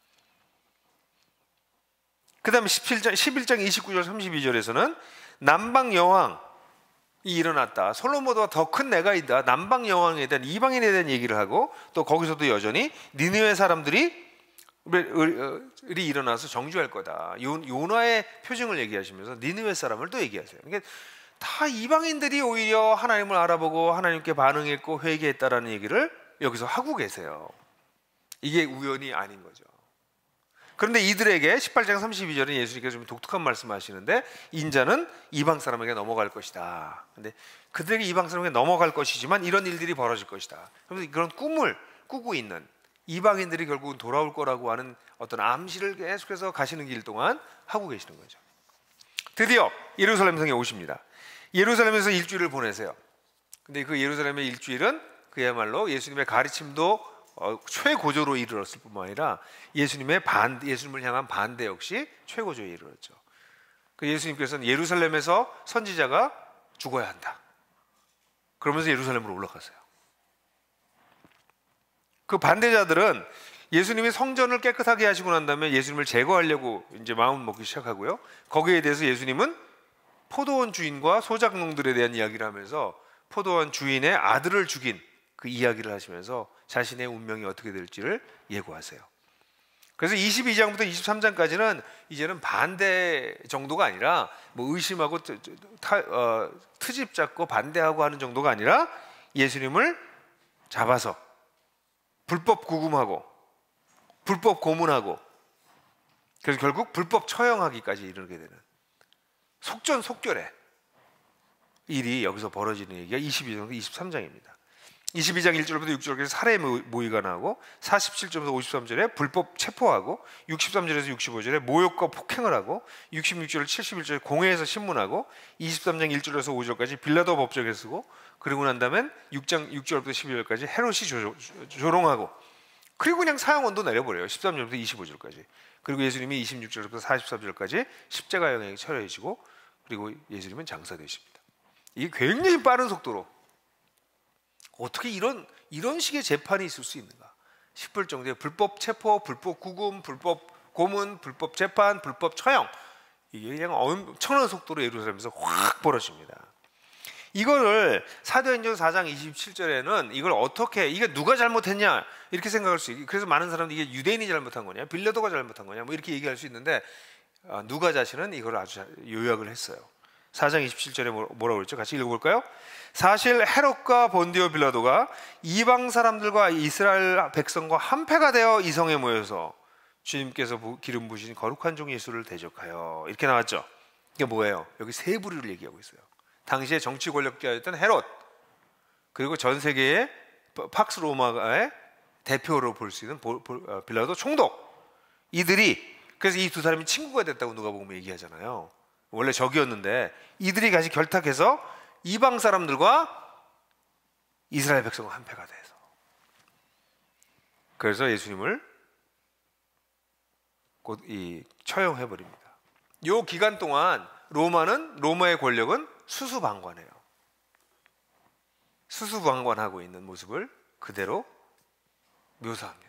그 다음에 11장 29절 32절에서는 남방 여왕이 일어났다. 솔로몬보다 더 큰 내가 있다. 남방 여왕에 대한, 이방인에 대한 얘기를 하고, 또 거기서도 여전히 니느웨 사람들이 일어나서 정죄할 거다. 요나의 표징을 얘기하시면서 니느웨 사람을 또 얘기하세요. 그러니까 다 이방인들이 오히려 하나님을 알아보고 하나님께 반응했고 회개했다라는 얘기를 여기서 하고 계세요. 이게 우연이 아닌 거죠. 그런데 이들에게 18장 32절에 예수님께서 좀 독특한 말씀하시는데 인자는 이방 사람에게 넘어갈 것이다. 근데 그들에게 이방 사람에게 넘어갈 것이지만 이런 일들이 벌어질 것이다. 그래서 그런 꿈을 꾸고 있는 이방인들이 결국은 돌아올 거라고 하는 어떤 암시를 계속해서 가시는 길 동안 하고 계시는 거죠. 드디어 예루살렘 성에 오십니다. 예루살렘에서 일주일을 보내세요. 근데 그 예루살렘의 일주일은 그야말로 예수님의 가르침도 최고조로 이르렀을 뿐만 아니라 예수님을 향한 반대 역시 최고조에 이르렀죠. 그 예수님께서는 예루살렘에서 선지자가 죽어야 한다. 그러면서 예루살렘으로 올라가세요. 그 반대자들은 예수님이 성전을 깨끗하게 하시고 난 다음에 예수님을 제거하려고 이제 마음 먹기 시작하고요. 거기에 대해서 예수님은 포도원 주인과 소작농들에 대한 이야기를 하면서 포도원 주인의 아들을 죽인 그 이야기를 하시면서 자신의 운명이 어떻게 될지를 예고하세요. 그래서 22장부터 23장까지는 이제는 반대 정도가 아니라 뭐 의심하고 트집 잡고 반대하고 하는 정도가 아니라 예수님을 잡아서 불법 구금하고 불법 고문하고 그래서 결국 불법 처형하기까지 이르게 되는 속전속결의 일이 여기서 벌어지는 얘기가 22장부터 23장입니다. 22장 1절부터 6절까지 살해 모의가 나오고 47절부터 53절에 불법 체포하고 63절에서 65절에 모욕과 폭행을 하고 66절 71절에 공회에서 신문하고 23장 1절에서 5절까지 빌라도 법정에 쓰고 그리고 난 다음엔 6장 6절부터 12절까지 헤롯이 조롱하고 그리고 그냥 사형원도 내려버려요. 13절부터 25절까지. 그리고 예수님이 26절부터 44절까지 십자가형에 처해지고 그리고 예수님은 장사되십니다. 이게 굉장히 빠른 속도로 어떻게 이런 식의 재판이 있을 수 있는가 싶을 정도의 불법 체포, 불법 구금, 불법 고문, 불법 재판, 불법 처형 이게 그냥 엄청난 속도로 예루살렘에서 확 벌어집니다. 이거를 사도행전 4장 27절에는 이걸 어떻게, 이게 누가 잘못했냐 이렇게 생각할 수 있고, 그래서 많은 사람들이 이게 유대인이 잘못한 거냐, 빌라도가 잘못한 거냐 뭐 이렇게 얘기할 수 있는데, 누가 자신은 이걸 아주 요약을 했어요. 4장 27절에 뭐라고 그랬죠? 같이 읽어볼까요? 사실 헤롯과 본디오 빌라도가 이방 사람들과 이스라엘 백성과 한패가 되어 이성에 모여서 주님께서 기름 부으신 거룩한 종 예수를 대적하여, 이렇게 나왔죠. 이게 뭐예요? 여기 세 부류를 얘기하고 있어요. 당시에 정치 권력자였던 헤롯, 그리고 전 세계의 팍스 로마의 대표로 볼 수 있는 빌라도 총독, 이들이, 그래서 이 두 사람이 친구가 됐다고 누가복음에 얘기하잖아요. 원래 적이었는데 이들이 같이 결탁해서 이방 사람들과 이스라엘 백성과 한패가 돼서, 그래서 예수님을 곧 처형해 버립니다. 이 기간 동안 로마의 권력은 수수방관해요. 수수방관하고 있는 모습을 그대로 묘사합니다.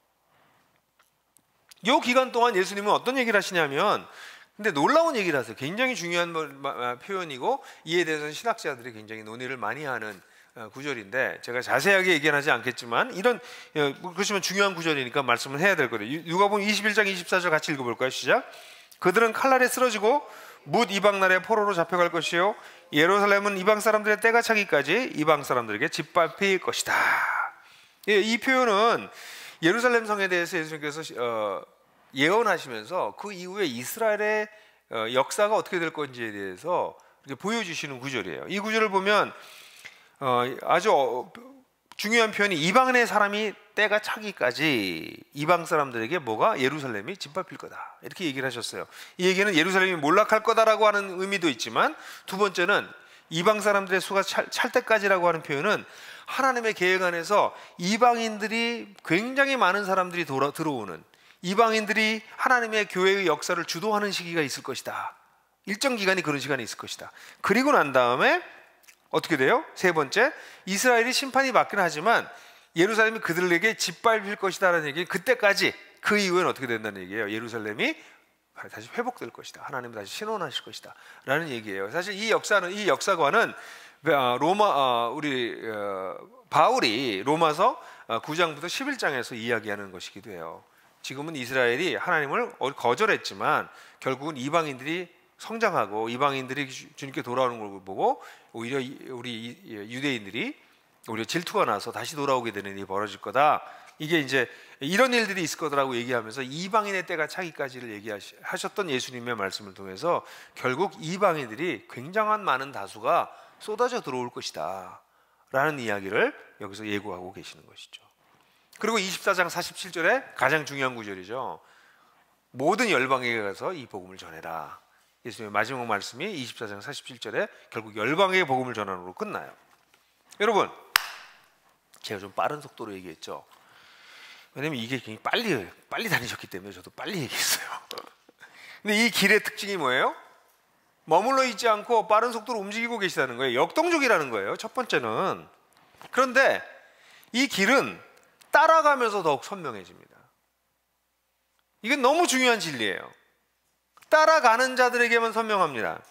이 기간 동안 예수님은 어떤 얘기를 하시냐면, 근데 놀라운 얘기를 하세요. 굉장히 중요한 표현이고, 이에 대해서는 신학자들이 굉장히 논의를 많이 하는 구절인데, 제가 자세하게 얘기는 하지 않겠지만 이런, 그렇지만 중요한 구절이니까 말씀을 해야 될 거예요. 누가복음 21장 24절 같이 읽어볼까요? 시작. 그들은 칼날에 쓰러지고 뭇 이방 나라의 포로로 잡혀갈 것이요 예루살렘은 이방 사람들의 때가 차기까지 이방 사람들에게 짓밟힐 것이다. 이 표현은 예루살렘 성에 대해서 예수님께서 예언하시면서 그 이후에 이스라엘의 역사가 어떻게 될 건지에 대해서 이렇게 보여주시는 구절이에요. 이 구절을 보면 아주 중요한 표현이, 이방의 사람이 때가 차기까지 이방 사람들에게 뭐가, 예루살렘이 짓밟힐 거다, 이렇게 얘기를 하셨어요. 이 얘기는 예루살렘이 몰락할 거다라고 하는 의미도 있지만, 두 번째는 이방 사람들의 수가 찰 때까지라고 하는 표현은 하나님의 계획 안에서 이방인들이, 굉장히 많은 사람들이 들어오는, 이방인들이 하나님의 교회의 역사를 주도하는 시기가 있을 것이다. 일정 기간이 그런 시간이 있을 것이다. 그리고 난 다음에 어떻게 돼요? 세 번째, 이스라엘이 심판이 받긴 하지만 예루살렘이 그들에게 짓밟힐 것이다라는 얘기. 그때까지, 그 이후에는 어떻게 된다는 얘기예요? 예루살렘이 다시 회복될 것이다. 하나님이 다시 신원하실 것이다 라는 얘기예요. 사실 이 역사관은 바울이 로마서 9장부터 11장에서 이야기하는 것이기도 해요. 지금은 이스라엘이 하나님을 거절했지만 결국은 이방인들이 성장하고 이방인들이 주님께 돌아오는 걸 보고 오히려 우리 유대인들이 오히려 질투가 나서 다시 돌아오게 되는 일이 벌어질 거다. 이게 이제 이런 일들이 있을 거다라고 얘기하면서 이방인의 때가 차기까지를 얘기하셨던 예수님의 말씀을 통해서 결국 이방인들이 굉장한 많은 다수가 쏟아져 들어올 것이다 라는 이야기를 여기서 예고하고 계시는 것이죠. 그리고 24장 47절에 가장 중요한 구절이죠. 모든 열방에게 가서 이 복음을 전해라. 예수님의 마지막 말씀이 24장 47절에 결국 열방에게 복음을 전하는 끝나요. 여러분, 제가 좀 빠른 속도로 얘기했죠. 왜냐면 이게 굉장히 빨리 다니셨기 때문에 저도 빨리 얘기했어요. 근데 이 길의 특징이 뭐예요? 머물러 있지 않고 빠른 속도로 움직이고 계시다는 거예요. 역동적이라는 거예요, 첫 번째는. 그런데 이 길은 따라가면서 더욱 선명해집니다. 이건 너무 중요한 진리예요. 따라가는 자들에게만 선명합니다.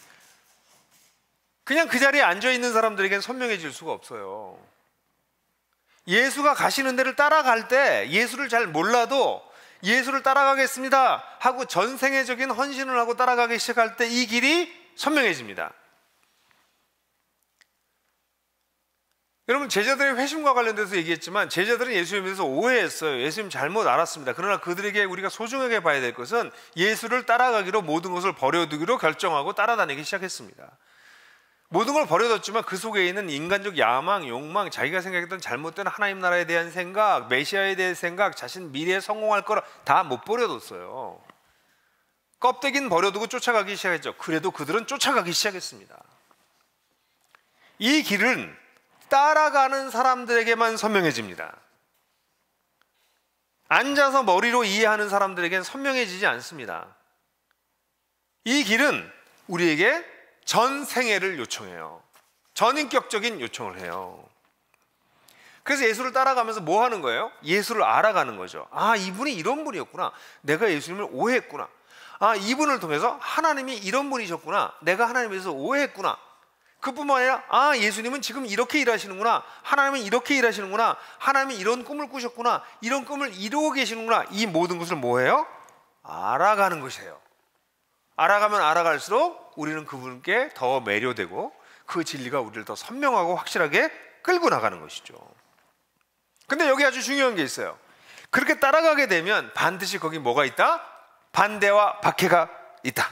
그냥 그 자리에 앉아있는 사람들에게는 선명해질 수가 없어요. 예수가 가시는 데를 따라갈 때, 예수를 잘 몰라도 예수를 따라가겠습니다 하고 전생애적인 헌신을 하고 따라가기 시작할 때 이 길이 선명해집니다. 여러분, 제자들의 회심과 관련돼서 얘기했지만 제자들은 예수님에 대해서 오해했어요. 예수님 잘못 알았습니다. 그러나 그들에게 우리가 소중하게 봐야 될 것은 예수를 따라가기로 모든 것을 버려두기로 결정하고 따라다니기 시작했습니다. 모든 걸 버려뒀지만 그 속에 있는 인간적 야망, 욕망, 자기가 생각했던 잘못된 하나님 나라에 대한 생각, 메시아에 대한 생각, 자신 미래에 성공할 거라 다 못 버려뒀어요. 껍데기는 버려두고 쫓아가기 시작했죠. 그래도 그들은 쫓아가기 시작했습니다. 이 길은 따라가는 사람들에게만 선명해집니다. 앉아서 머리로 이해하는 사람들에게는 선명해지지 않습니다. 이 길은 우리에게 전생애를 요청해요. 전인격적인 요청을 해요. 그래서 예수를 따라가면서 뭐 하는 거예요? 예수를 알아가는 거죠. 아, 이분이 이런 분이었구나. 내가 예수님을 오해했구나. 아, 이분을 통해서 하나님이 이런 분이셨구나. 내가 하나님에 대해서 오해했구나. 그뿐만 아니라 예수님은 지금 이렇게 일하시는구나, 하나님은 이렇게 일하시는구나, 하나님이 이런 꿈을 꾸셨구나, 이런 꿈을 이루고 계시는구나, 이 모든 것을 뭐예요? 알아가는 것이에요. 알아가면 알아갈수록 우리는 그분께 더 매료되고 그 진리가 우리를 더 선명하고 확실하게 끌고 나가는 것이죠. 근데 여기 아주 중요한 게 있어요. 그렇게 따라가게 되면 반드시 거기 뭐가 있다? 반대와 박해가 있다.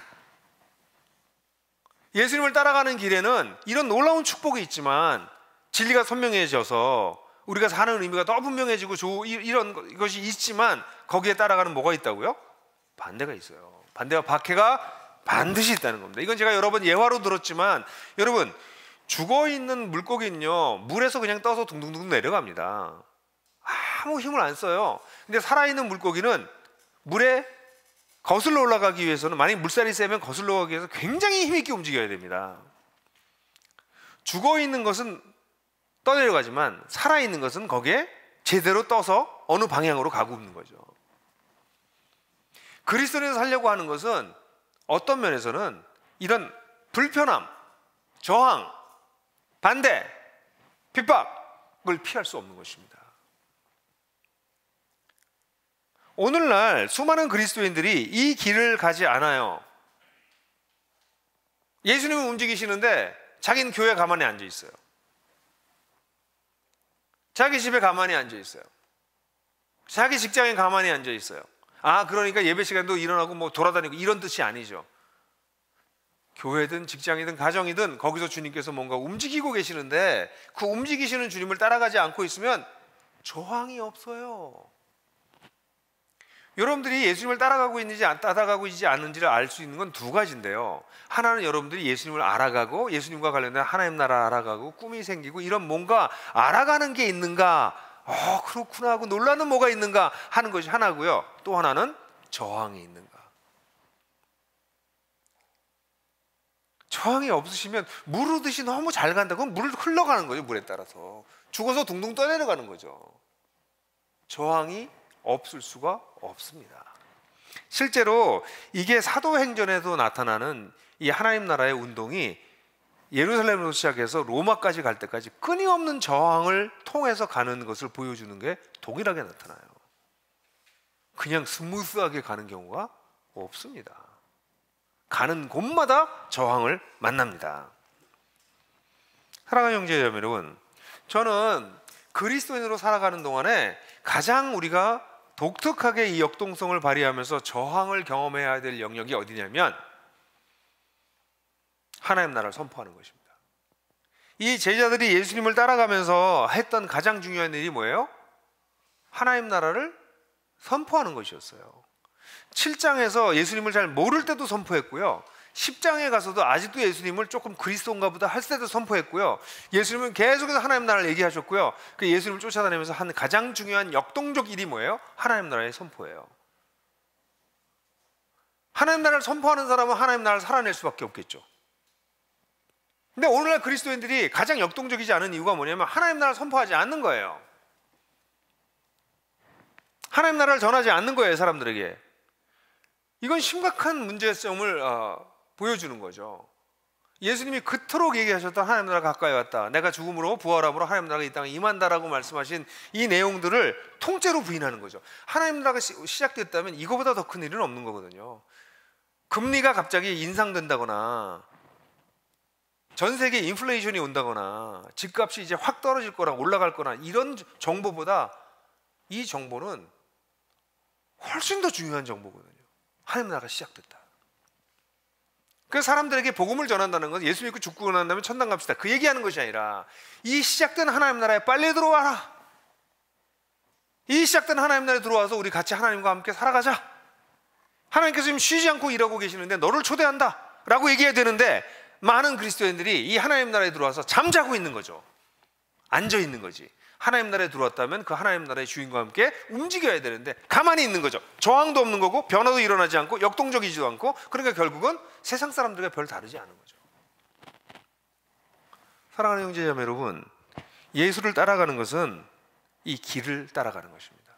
예수님을 따라가는 길에는 이런 놀라운 축복이 있지만 진리가 선명해져서 우리가 사는 의미가 더 분명해지고 이런 것이 있지만 거기에 따라가는 뭐가 있다고요? 반대가 있어요. 반대와 박해가 반드시 있다는 겁니다. 이건 제가 여러 번 예화로 들었지만 여러분, 죽어있는 물고기는요 물에서 그냥 떠서 둥둥둥 내려갑니다. 아무 힘을 안 써요. 근데 살아있는 물고기는 물에 거슬러 올라가기 위해서는, 만약에 물살이 세면 거슬러 가기 위해서 굉장히 힘있게 움직여야 됩니다. 죽어있는 것은 떠내려가지만 살아있는 것은 거기에 제대로 떠서 어느 방향으로 가고 있는 거죠. 그리스도인에서 살려고 하는 것은 어떤 면에서는 이런 불편함, 저항, 반대, 핍박을 피할 수 없는 것입니다. 오늘날 수많은 그리스도인들이 이 길을 가지 않아요. 예수님은 움직이시는데 자기는 교회에 가만히 앉아 있어요. 자기 집에 가만히 앉아 있어요. 자기 직장에 가만히 앉아 있어요. 그러니까 예배 시간도 일어나고 뭐 돌아다니고 이런 뜻이 아니죠. 교회든 직장이든 가정이든 거기서 주님께서 뭔가 움직이고 계시는데 그 움직이시는 주님을 따라가지 않고 있으면 저항이 없어요. 여러분들이 예수님을 따라가고 있는지 안 따라가고 있지 않는지를 알 수 있는 건 두 가지인데요. 하나는 여러분들이 예수님을 알아가고 예수님과 관련된 하나님 나라 알아가고 꿈이 생기고 이런 뭔가 알아가는 게 있는가, 그렇구나 하고 놀라는 뭐가 있는가 하는 것이 하나고요. 또 하나는 저항이 있는가. 저항이 없으시면 물 흐듯이 너무 잘 간다고 물을 흘러가는 거죠. 물에 따라서 죽어서 둥둥 떠내려가는 거죠. 저항이 없을 수가 없습니다. 실제로 이게 사도행전에도 나타나는 이 하나님 나라의 운동이 예루살렘으로 시작해서 로마까지 갈 때까지 끊임없는 저항을 통해서 가는 것을 보여주는 게 동일하게 나타나요. 그냥 스무스하게 가는 경우가 없습니다. 가는 곳마다 저항을 만납니다. 사랑하는 형제 여러분, 저는 그리스도인으로 살아가는 동안에 가장 우리가 독특하게 이 역동성을 발휘하면서 저항을 경험해야 될 영역이 어디냐면 하나님 나라를 선포하는 것입니다. 이 제자들이 예수님을 따라가면서 했던 가장 중요한 일이 뭐예요? 하나님 나라를 선포하는 것이었어요. 7장에서 예수님을 잘 모를 때도 선포했고요. 10장에 가서도 아직도 예수님을 조금 그리스도인가 보다 할 때도 선포했고요. 예수님은 계속해서 하나님 나라를 얘기하셨고요. 그 예수님을 쫓아다니면서 한 가장 중요한 역동적 일이 뭐예요? 하나님 나라의 선포예요. 하나님 나라를 선포하는 사람은 하나님 나라를 살아낼 수밖에 없겠죠. 근데 오늘날 그리스도인들이 가장 역동적이지 않은 이유가 뭐냐면 하나님 나라를 선포하지 않는 거예요. 하나님 나라를 전하지 않는 거예요, 사람들에게. 이건 심각한 문제점을 보여주는 거죠. 예수님이 그토록 얘기하셨던 하나님 나라가 가까이 왔다, 내가 죽음으로 부활함으로 하나님 나라가 이 땅에 임한다라고 말씀하신 이 내용들을 통째로 부인하는 거죠. 하나님 나라가 시작됐다면 이거보다 더 큰 일은 없는 거거든요. 금리가 갑자기 인상된다거나 전 세계 인플레이션이 온다거나 집값이 이제 확 떨어질 거나 올라갈 거나 이런 정보보다 이 정보는 훨씬 더 중요한 정보거든요. 하나님 나라가 시작됐다. 그래서 사람들에게 복음을 전한다는 건 예수 믿고 죽고 난 다음에 천당 갑시다, 그 얘기하는 것이 아니라 이 시작된 하나님 나라에 빨리 들어와라. 이 시작된 하나님 나라에 들어와서 우리 같이 하나님과 함께 살아가자. 하나님께서 지금 쉬지 않고 일하고 계시는데 너를 초대한다 라고 얘기해야 되는데 많은 그리스도인들이 이 하나님 나라에 들어와서 잠자고 있는 거죠. 앉아 있는 거지. 하나님 나라에 들어왔다면 그 하나님 나라의 주인과 함께 움직여야 되는데 가만히 있는 거죠. 저항도 없는 거고 변화도 일어나지 않고 역동적이지도 않고, 그러니까 결국은 세상 사람들과 별 다르지 않은 거죠. 사랑하는 형제자매 여러분, 예수를 따라가는 것은 이 길을 따라가는 것입니다.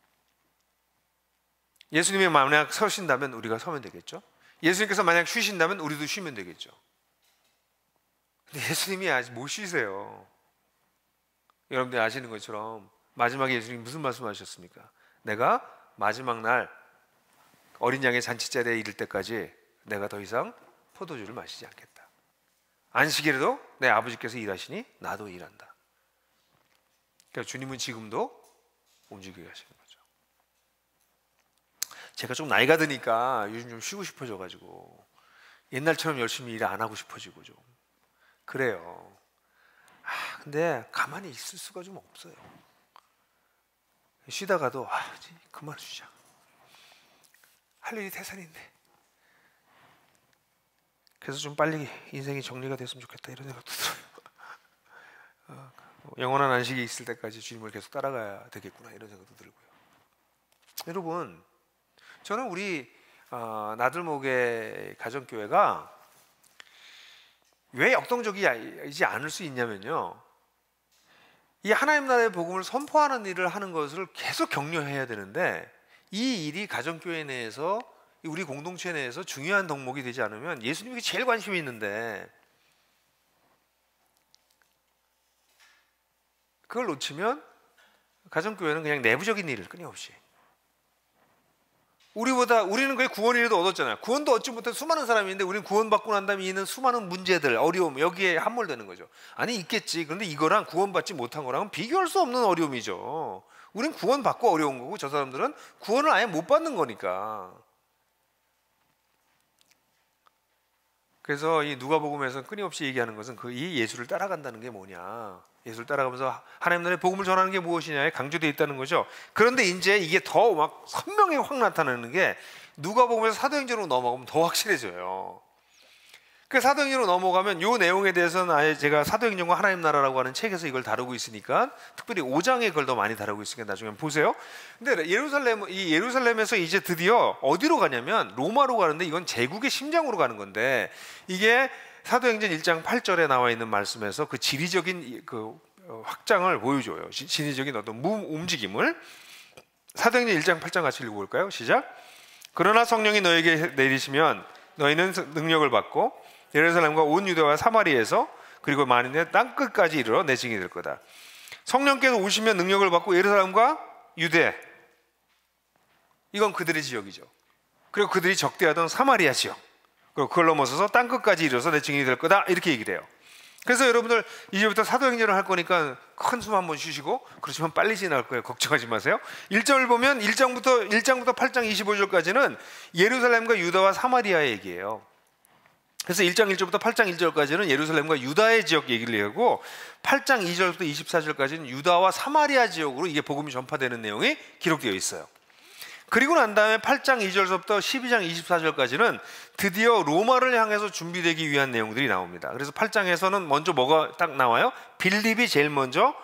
예수님이 만약 서신다면 우리가 서면 되겠죠. 예수님께서 만약 쉬신다면 우리도 쉬면 되겠죠. 근데 예수님이 아직 못 쉬세요. 여러분들 아시는 것처럼 마지막에 예수님이 무슨 말씀하셨습니까? 내가 마지막 날 어린 양의 잔치자리에 이를 때까지 내가 더 이상 포도주를 마시지 않겠다. 안식일에도 내 아버지께서 일하시니 나도 일한다. 그러니까 주님은 지금도 움직이게 하시는 거죠. 제가 좀 나이가 드니까 요즘 좀 쉬고 싶어져가지고 옛날처럼 열심히 일 안 하고 싶어지고 좀 그래요. 근데 가만히 있을 수가 좀 없어요. 쉬다가도 그만 쉬자. 할 일이 태산인데. 그래서 좀 빨리 인생이 정리가 됐으면 좋겠다 이런 생각도 들어요. 영원한 안식이 있을 때까지 주님을 계속 따라가야 되겠구나 이런 생각도 들고요. 여러분, 저는 우리 나들목의 가정교회가 왜 역동적이지 않을 수 있냐면요, 이 하나님 나라의 복음을 선포하는 일을 하는 것을 계속 격려해야 되는데 이 일이 가정교회 내에서 우리 공동체 내에서 중요한 덕목이 되지 않으면 예수님이 제일 관심이 있는데 그걸 놓치면 가정교회는 그냥 내부적인 일을 끊임없이 우리는 그게 구원이라도 얻었잖아요. 구원도 얻지 못한 수많은 사람이 있는데 우리는 구원받고 난 다음에 있는 수많은 문제들, 어려움 여기에 함몰되는 거죠. 아니 있겠지. 그런데 이거랑 구원받지 못한 거랑은 비교할 수 없는 어려움이죠. 우리는 구원받고 어려운 거고 저 사람들은 구원을 아예 못 받는 거니까. 그래서 이 누가복음에서 끊임없이 얘기하는 것은 이 예수를 따라간다는 게 뭐냐, 예수를 따라가면서 하나님 나라의 복음을 전하는 게 무엇이냐에 강조되어 있다는 거죠. 그런데 이제 이게 더 막 선명히 확 나타나는 게 누가복음에서 사도행전으로 넘어가면 더 확실해져요. 그 사도행전으로 넘어가면 이 내용에 대해서는 아예 제가 사도행전과 하나님 나라라고 하는 책에서 이걸 다루고 있으니까 특별히 5장에 그걸 더 많이 다루고 있으니까 나중에 보세요. 근데 예루살렘에서 이제 드디어 어디로 가냐면 로마로 가는데 이건 제국의 심장으로 가는 건데 이게 사도행전 1장 8절에 나와 있는 말씀에서 그 지리적인 확장을 보여줘요. 지리적인 어떤 움직임을. 사도행전 1장 8장 같이 읽어볼까요? 시작. 그러나 성령이 너에게 내리시면 너희는 능력을 받고 예루살렘과 온 유대와 사마리아에서 그리고 만인의 땅끝까지 이르러 내 증인이 될 거다. 성령께서 오시면 능력을 받고 예루살렘과 유대, 이건 그들의 지역이죠. 그리고 그들이 적대하던 사마리아 지역, 그리고 그걸 넘어서서 땅끝까지 이르러서 내 증인이 될 거다 이렇게 얘기를 해요. 그래서 여러분들 이제부터 사도행전을 할 거니까 큰 숨 한번 쉬시고, 그렇지만 빨리 지날 거예요. 걱정하지 마세요. 1절을 보면 1장부터 8장 25절까지는 예루살렘과 유다와 사마리아의 얘기예요. 그래서 1장 1절부터 8장 1절까지는 예루살렘과 유다의 지역 얘기를 하고 8장 2절부터 24절까지는 유다와 사마리아 지역으로 이게 복음이 전파되는 내용이 기록되어 있어요. 그리고 난 다음에 8장 2절부터 12장 24절까지는 드디어 로마를 향해서 준비되기 위한 내용들이 나옵니다. 그래서 8장에서는 먼저 뭐가 딱 나와요? 빌립이 제일 먼저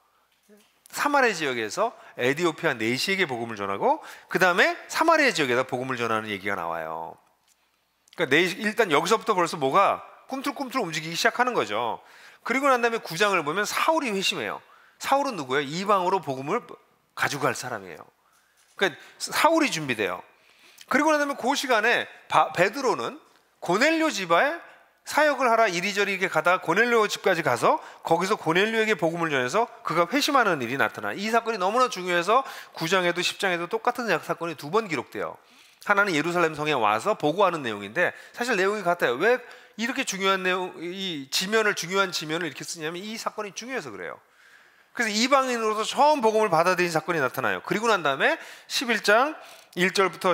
사마리아 지역에서 에디오피아 내시에게 복음을 전하고 그 다음에 사마리아 지역에다 복음을 전하는 얘기가 나와요. 그러니까 일단 여기서부터 벌써 뭐가 꿈틀꿈틀 움직이기 시작하는 거죠. 그리고 난 다음에 9장을 보면 사울이 회심해요. 사울은 누구예요? 이방으로 복음을 가지고 갈 사람이에요. 그러니까 사울이 준비돼요. 그리고 난 다음에 그 시간에 베드로는 고넬료 집에 사역을 하라 이리저리 이렇게 가다가 고넬료 집까지 가서 거기서 고넬료에게 복음을 전해서 그가 회심하는 일이 나타나. 이 사건이 너무나 중요해서 9장에도 10장에도 똑같은 사건이 두 번 기록돼요. 하나는 예루살렘 성에 와서 보고하는 내용인데 사실 내용이 같아요. 왜 이렇게 중요한 내용, 중요한 지면을 이렇게 쓰냐면 이 사건이 중요해서 그래요. 그래서 이방인으로서 처음 복음을 받아들인 사건이 나타나요. 그리고 난 다음에 11장 1절부터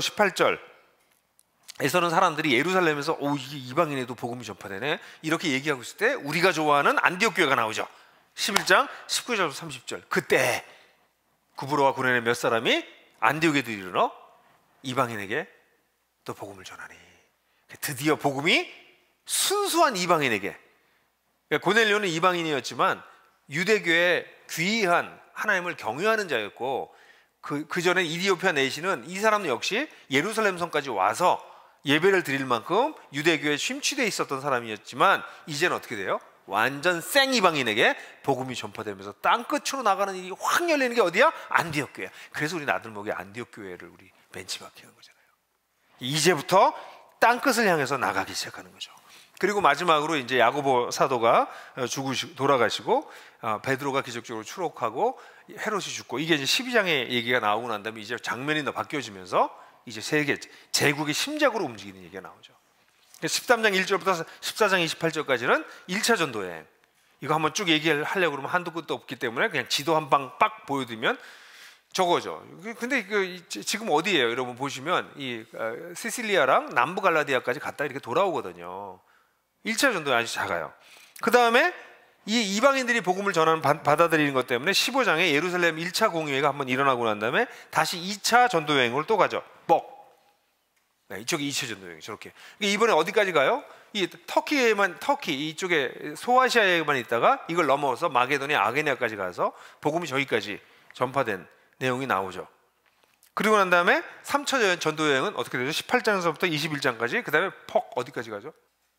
18절에서는 사람들이 예루살렘에서 이게 이방인에도 복음이 전파되네 이렇게 얘기하고 있을 때 우리가 좋아하는 안디옥 교회가 나오죠. 11장 19절부터 30절. 그때 구브로와 구레네 몇 사람이 안디옥에도 이르러 이방인에게 또 복음을 전하니. 드디어 복음이 순수한 이방인에게. 고넬료는 이방인이었지만 유대교의 귀한 하나님을 경외하는 자였고 그 전에 이디오피아 내시는 이 사람 역시 예루살렘 성까지 와서 예배를 드릴 만큼 유대교에 심취되어 있었던 사람이었지만 이제는 어떻게 돼요? 완전 생 이방인에게 복음이 전파되면서 땅끝으로 나가는 일이 확 열리는 게 어디야? 안디옥 교회야. 그래서 우리 나들목의 안디옥 교회를 우리 벤치마킹한 거잖아요. 이제부터 땅끝을 향해서 나가기 시작하는 거죠. 그리고 마지막으로 이제 야고보 사도가 돌아가시고 베드로가 기적적으로 추록하고 헤롯이 죽고, 이게 이제 12장의 얘기가 나오고 난 다음에 이제 장면이 더 바뀌어지면서 이제 세계 제국의 심장으로 움직이는 얘기가 나오죠. 13장 1절부터 14장 28절까지는 1차 전도여행. 이거 한번 쭉 얘기하려고 그러면 한도 끝도 없기 때문에 그냥 지도 한 방 빡 보여드리면 저거죠. 근데 지금 어디예요? 여러분 보시면 이 시실리아랑 남부 갈라디아까지 갔다 이렇게 돌아오거든요. 1차 전도 아주 작아요. 그 다음에 이 이방인들이 복음을 받아들이는 것 때문에 15장에 예루살렘 1차 공의회가 한번 일어나고 난 다음에 다시 2차 전도 여행을 또 가죠. 네, 이쪽이 2차 전도 여행. 저렇게. 이번에 어디까지 가요? 이 터키 이쪽에 소아시아에만 있다가 이걸 넘어서 마게도니아 아게니아까지 가서 복음이 저기까지 전파된 내용이 나오죠. 그리고 난 다음에 3차 전도 여행은 어떻게 되죠? 18장에서부터 21장까지. 그 다음에 어디까지 가죠?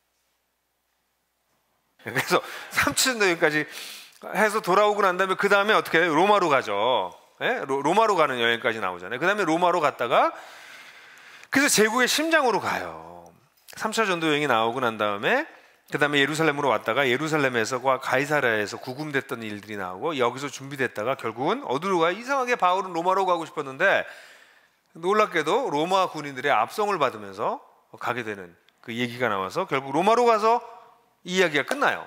그래서 3차 전도 여행까지 해서 돌아오고 난 다음에 그 다음에 어떻게 해요? 로마로 가죠. 네? 로마로 가는 여행까지 나오잖아요. 그 다음에 로마로 갔다가 그래서 제국의 심장으로 가요. 3차 전도 여행이 나오고 난 다음에 그 다음에 예루살렘으로 왔다가 예루살렘에서 가이사랴에서 구금됐던 일들이 나오고 여기서 준비됐다가 결국은 어디로 가요? 이상하게 바울은 로마로 가고 싶었는데 놀랍게도 로마 군인들의 압송을 받으면서 가게 되는 그 얘기가 나와서 결국 로마로 가서 이 이야기가 끝나요.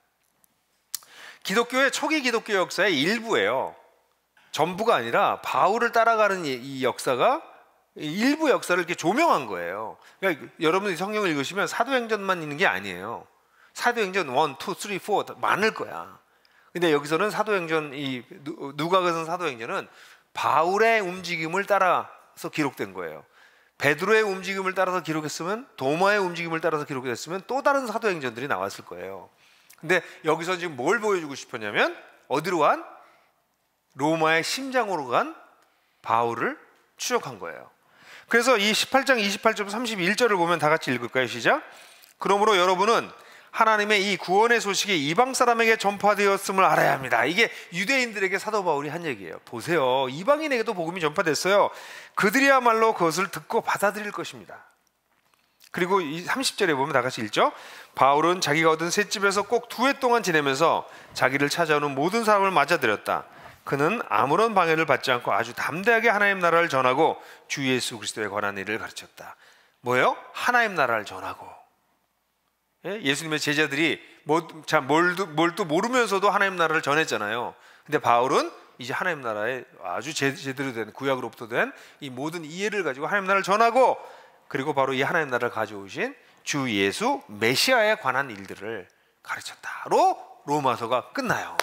기독교의 초기 기독교 역사의 일부예요. 전부가 아니라 바울을 따라가는 이 역사가 일부 역사를 이렇게 조명한 거예요. 그러니까 여러분이 성경을 읽으시면 사도행전만 있는 게 아니에요. 사도행전 1, 2, 3, 4 많을 거야. 근데 여기서는 사도행전, 누가가 쓴 사도행전은 바울의 움직임을 따라서 기록된 거예요. 베드로의 움직임을 따라서 기록했으면, 도마의 움직임을 따라서 기록했으면 또 다른 사도행전들이 나왔을 거예요. 근데 여기서 지금 뭘 보여주고 싶었냐면 어디로 간? 로마의 심장으로 간 바울을 추적한 거예요. 그래서 이 18장 28절부터 31절을 보면 다 같이 읽을까요? 시작. 그러므로 여러분은 하나님의 이 구원의 소식이 이방 사람에게 전파되었음을 알아야 합니다. 이게 유대인들에게 사도 바울이 한 얘기예요. 보세요. 이방인에게도 복음이 전파됐어요. 그들이야말로 그것을 듣고 받아들일 것입니다. 그리고 이 30절에 보면 다 같이 읽죠. 바울은 자기가 얻은 셋집에서 꼭 2해 동안 지내면서 자기를 찾아오는 모든 사람을 맞아들였다. 그는 아무런 방해를 받지 않고 아주 담대하게 하나님 나라를 전하고 주 예수 그리스도에 관한 일을 가르쳤다. 뭐예요? 하나님 나라를 전하고. 예수님의 제자들이 뭘 또 모르면서도 하나님 나라를 전했잖아요. 근데 바울은 이제 하나님 나라에 아주 제대로 된 구약으로부터 된 이 모든 이해를 가지고 하나님 나라를 전하고, 그리고 바로 이 하나님 나라를 가져오신 주 예수 메시아에 관한 일들을 가르쳤다로 로마서가 끝나요.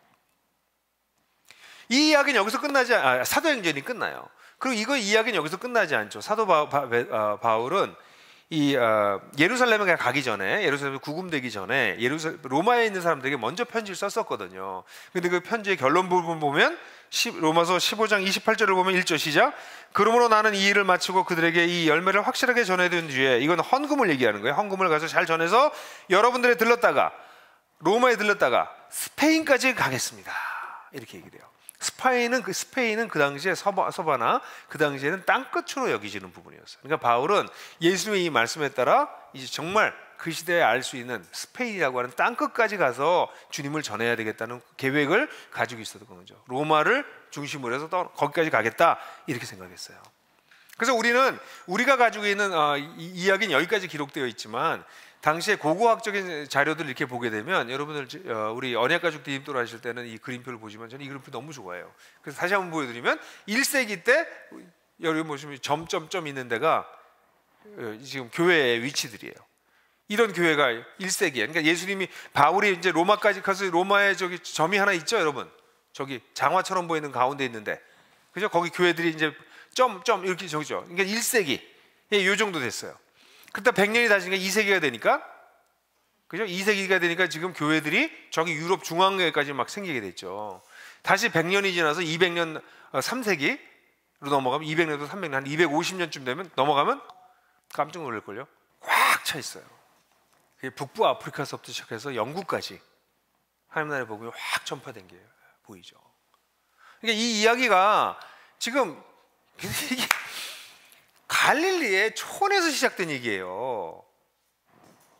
이 이야기는 여기서 사도행전이 끝나요. 그리고 이야기는 여기서 끝나지 않죠. 사도 바울은 예루살렘에 가기 전에, 예루살렘에 구금되기 전에 로마에 있는 사람들에게 먼저 편지를 썼었거든요. 근데 그 편지의 결론 부분 보면 로마서 15장 28절을 보면 1절 시작. 그러므로 나는 이 일을 마치고 그들에게 이 열매를 확실하게 전해둔 뒤에, 이건 헌금을 얘기하는 거예요. 헌금을 가서 잘 전해서 여러분들에 로마에 들렀다가 스페인까지 가겠습니다. 이렇게 얘기를 해요. 스페인은 그 당시에 서바나 그 당시에는 땅끝으로 여기지는 부분이었어요. 그러니까 바울은 예수님의 이 말씀에 따라 이제 정말 그 시대에 알 수 있는 스페인이라고 하는 땅끝까지 가서 주님을 전해야 되겠다는 계획을 가지고 있었던 거죠. 로마를 중심으로 해서 거기까지 가겠다 이렇게 생각했어요. 그래서 우리가 가지고 있는 이 이야기는 여기까지 기록되어 있지만 당시에 고고학적인 자료들 이렇게 보게 되면 여러분들 우리 언약가족 디딤돌 하실 때는 이 그림표를 보지만 저는 이 그림표 너무 좋아해요. 그래서 다시 한번 보여드리면 1세기 때 여러분 보시면 점점점 있는 데가 지금 교회의 위치들이에요. 이런 교회가 1세기에, 그러니까 바울이 이제 로마까지 가서 로마에 저기 점이 하나 있죠, 여러분. 저기 장화처럼 보이는 가운데 있는데, 그죠? 거기 교회들이 이제 점 이렇게 저기죠. 그러니까 1세기 이 정도 됐어요. 그때 100년이 다시니까 2세기가 되니까, 그죠? 2세기가 되니까 지금 교회들이 저기 유럽 중앙에까지 막 생기게 됐죠. 다시 100년이 지나서 200년 3세기로 넘어가면 200년도 300년 한 250년쯤 되면 넘어가면 깜짝 놀랄걸요. 꽉 차 있어요. 북부 아프리카서부터 시작해서 영국까지 하나님 나라의 복음이 확 전파된 게 보이죠. 그러니까 이 이야기가 지금 이게 갈릴리의 촌에서 시작된 얘기예요.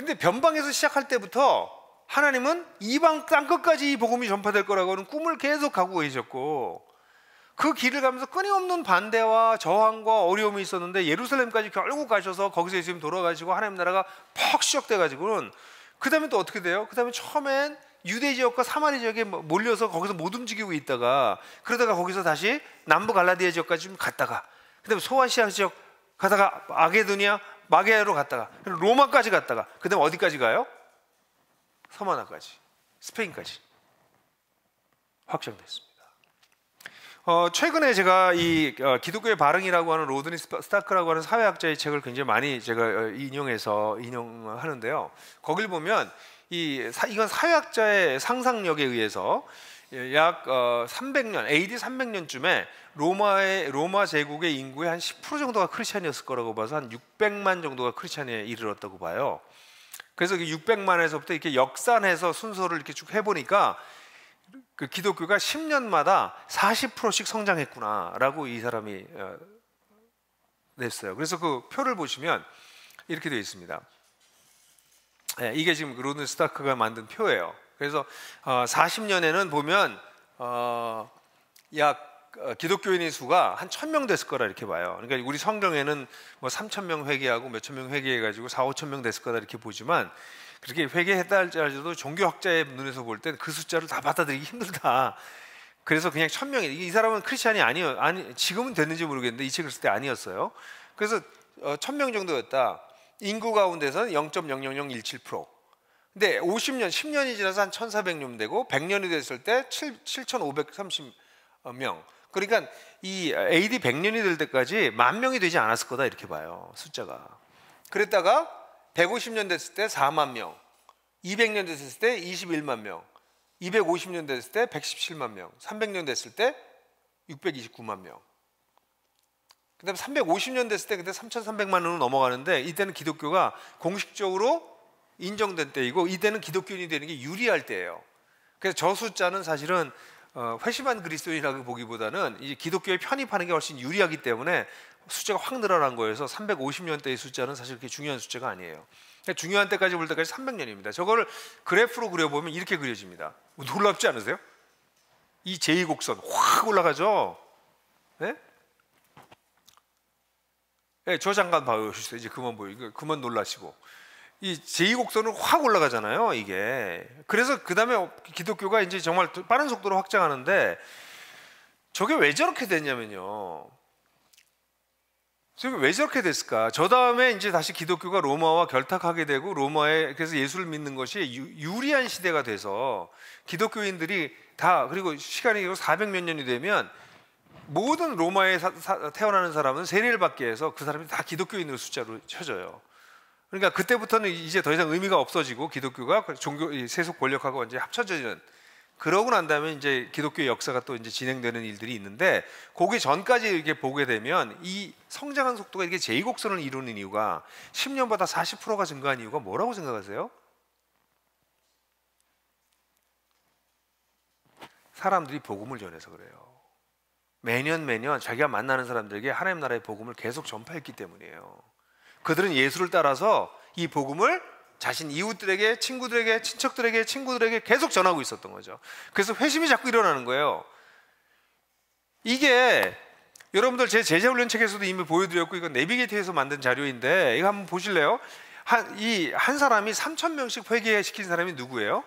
근데 변방에서 시작할 때부터 하나님은 이방 땅끝까지 이 복음이 전파될 거라고 하는 꿈을 계속 갖고 계셨고, 그 길을 가면서 끊임없는 반대와 저항과 어려움이 있었는데 예루살렘까지 결국 가셔서 거기서 예수님 돌아가시고 하나님 나라가 퍽 시작돼 가지고는 그 다음에 또 어떻게 돼요? 그 다음에 처음엔 유대 지역과 사마리 지역에 몰려서 거기서 못 움직이고 있다가, 그러다가 거기서 다시 남부 갈라디아 지역까지 좀 갔다가, 그 다음에 소아시아 지역 가다가 마게도니아 마게아로 갔다가 로마까지 갔다가, 그 다음에 어디까지 가요? 서머나까지, 스페인까지 확정됐습니다. 최근에 제가 이 기독교의 발흥이라고 하는 로드니 스타크라고 하는 사회학자의 책을 굉장히 많이 제가 인용하는데요. 거길 보면 이건 사회학자의 상상력에 의해서 약 300년, AD 300년쯤에 로마 제국의 인구의 한 10% 정도가 크리스찬이었을 거라고 봐서 한 600만 정도가 크리스찬에 이르렀다고 봐요. 그래서 600만에서부터 이렇게 역산해서 순서를 이렇게 쭉 해보니까 그 기독교가 10년마다 40%씩 성장했구나라고 이 사람이 냈어요. 그래서 그 표를 보시면 이렇게 되어 있습니다. 이게 지금 로든 스타크가 만든 표예요. 그래서 40년에는 보면 약 기독교인의 수가 한 1000명 됐을 거라 이렇게 봐요. 그러니까 우리 성경에는 뭐 3000명 회개하고 몇천 명 회개해가지고 4-5천 명 됐을 거다 이렇게 보지만, 그렇게 회개했다 할지라도 종교학자의 눈에서 볼 땐 그 숫자를 다 받아들이기 힘들다. 그래서 그냥 1000명이, 이 사람은 크리스찬이 지금은 됐는지 모르겠는데 이 책을 쓸 때 아니었어요. 그래서 1000명 정도였다. 인구 가운데서는 0.00017%. 근데 50년, 10년이 지나서 한 1400명 되고 100년이 됐을 때 7530명. 그러니까 이 AD 100년이 될 때까지 10,000명이 되지 않았을 거다 이렇게 봐요, 숫자가. 그랬다가 150년 됐을 때 4만 명, 200년 됐을 때 21만 명, 250년 됐을 때 117만 명, 300년 됐을 때 629만 명. 그 다음에 350년 됐을 때 그때 3,300만으로 넘어가는데, 이때는 기독교가 공식적으로 인정된 때이고 이때는 기독교인이 되는 게 유리할 때예요. 그래서 저 숫자는 사실은 회심한 그리스도인이라고 보기보다는 이제 기독교에 편입하는 게 훨씬 유리하기 때문에 숫자가 확 늘어난 거여서 350년대의 숫자는 사실 그렇게 중요한 숫자가 아니에요. 그러니까 중요한 때까지 볼 때까지 300년입니다. 저거를 그래프로 그려보면 이렇게 그려집니다. 놀랍지 않으세요? 이 제2곡선 확 올라가죠. 네? 네, 저 잠깐 봐주세요. 이제 그만 보이고 그만 놀라시고, 이 제2곡선은 확 올라가잖아요, 이게. 그래서 그 다음에 기독교가 이제 정말 빠른 속도로 확장하는데, 저게 왜 저렇게 됐냐면요. 저게 왜 저렇게 됐을까? 저 다음에 이제 다시 기독교가 로마와 결탁하게 되고, 로마에 그래서 예수를 믿는 것이 유리한 시대가 돼서 기독교인들이 다, 그리고 시간이 400몇 년이 되면 모든 로마에 태어나는 사람은 세례를 받게 해서 그 사람이 다 기독교인으로 숫자로 쳐져요. 그러니까 그때부터는 이제 더 이상 의미가 없어지고 기독교가 종교 세속 권력하고 완전히 합쳐지는, 그러고 난 다음에 이제 기독교의 역사가 또 이제 진행되는 일들이 있는데, 거기 전까지 이렇게 보게 되면 이 성장한 속도가 이게 제2곡선을 이루는 이유가 10년마다 40%가 증가한 이유가 뭐라고 생각하세요? 사람들이 복음을 전해서 그래요. 매년 자기가 만나는 사람들에게 하나님 나라의 복음을 계속 전파했기 때문이에요. 그들은 예수를 따라서 이 복음을 자신 이웃들에게, 친구들에게, 친척들에게, 친구들에게 계속 전하고 있었던 거죠. 그래서 회심이 자꾸 일어나는 거예요. 이게 여러분들 제 제자훈련 책에서도 이미 보여드렸고, 이건 내비게이트에서 만든 자료인데 이거 한번 보실래요? 한 사람이 3,000명씩 회개시킨 사람이 누구예요?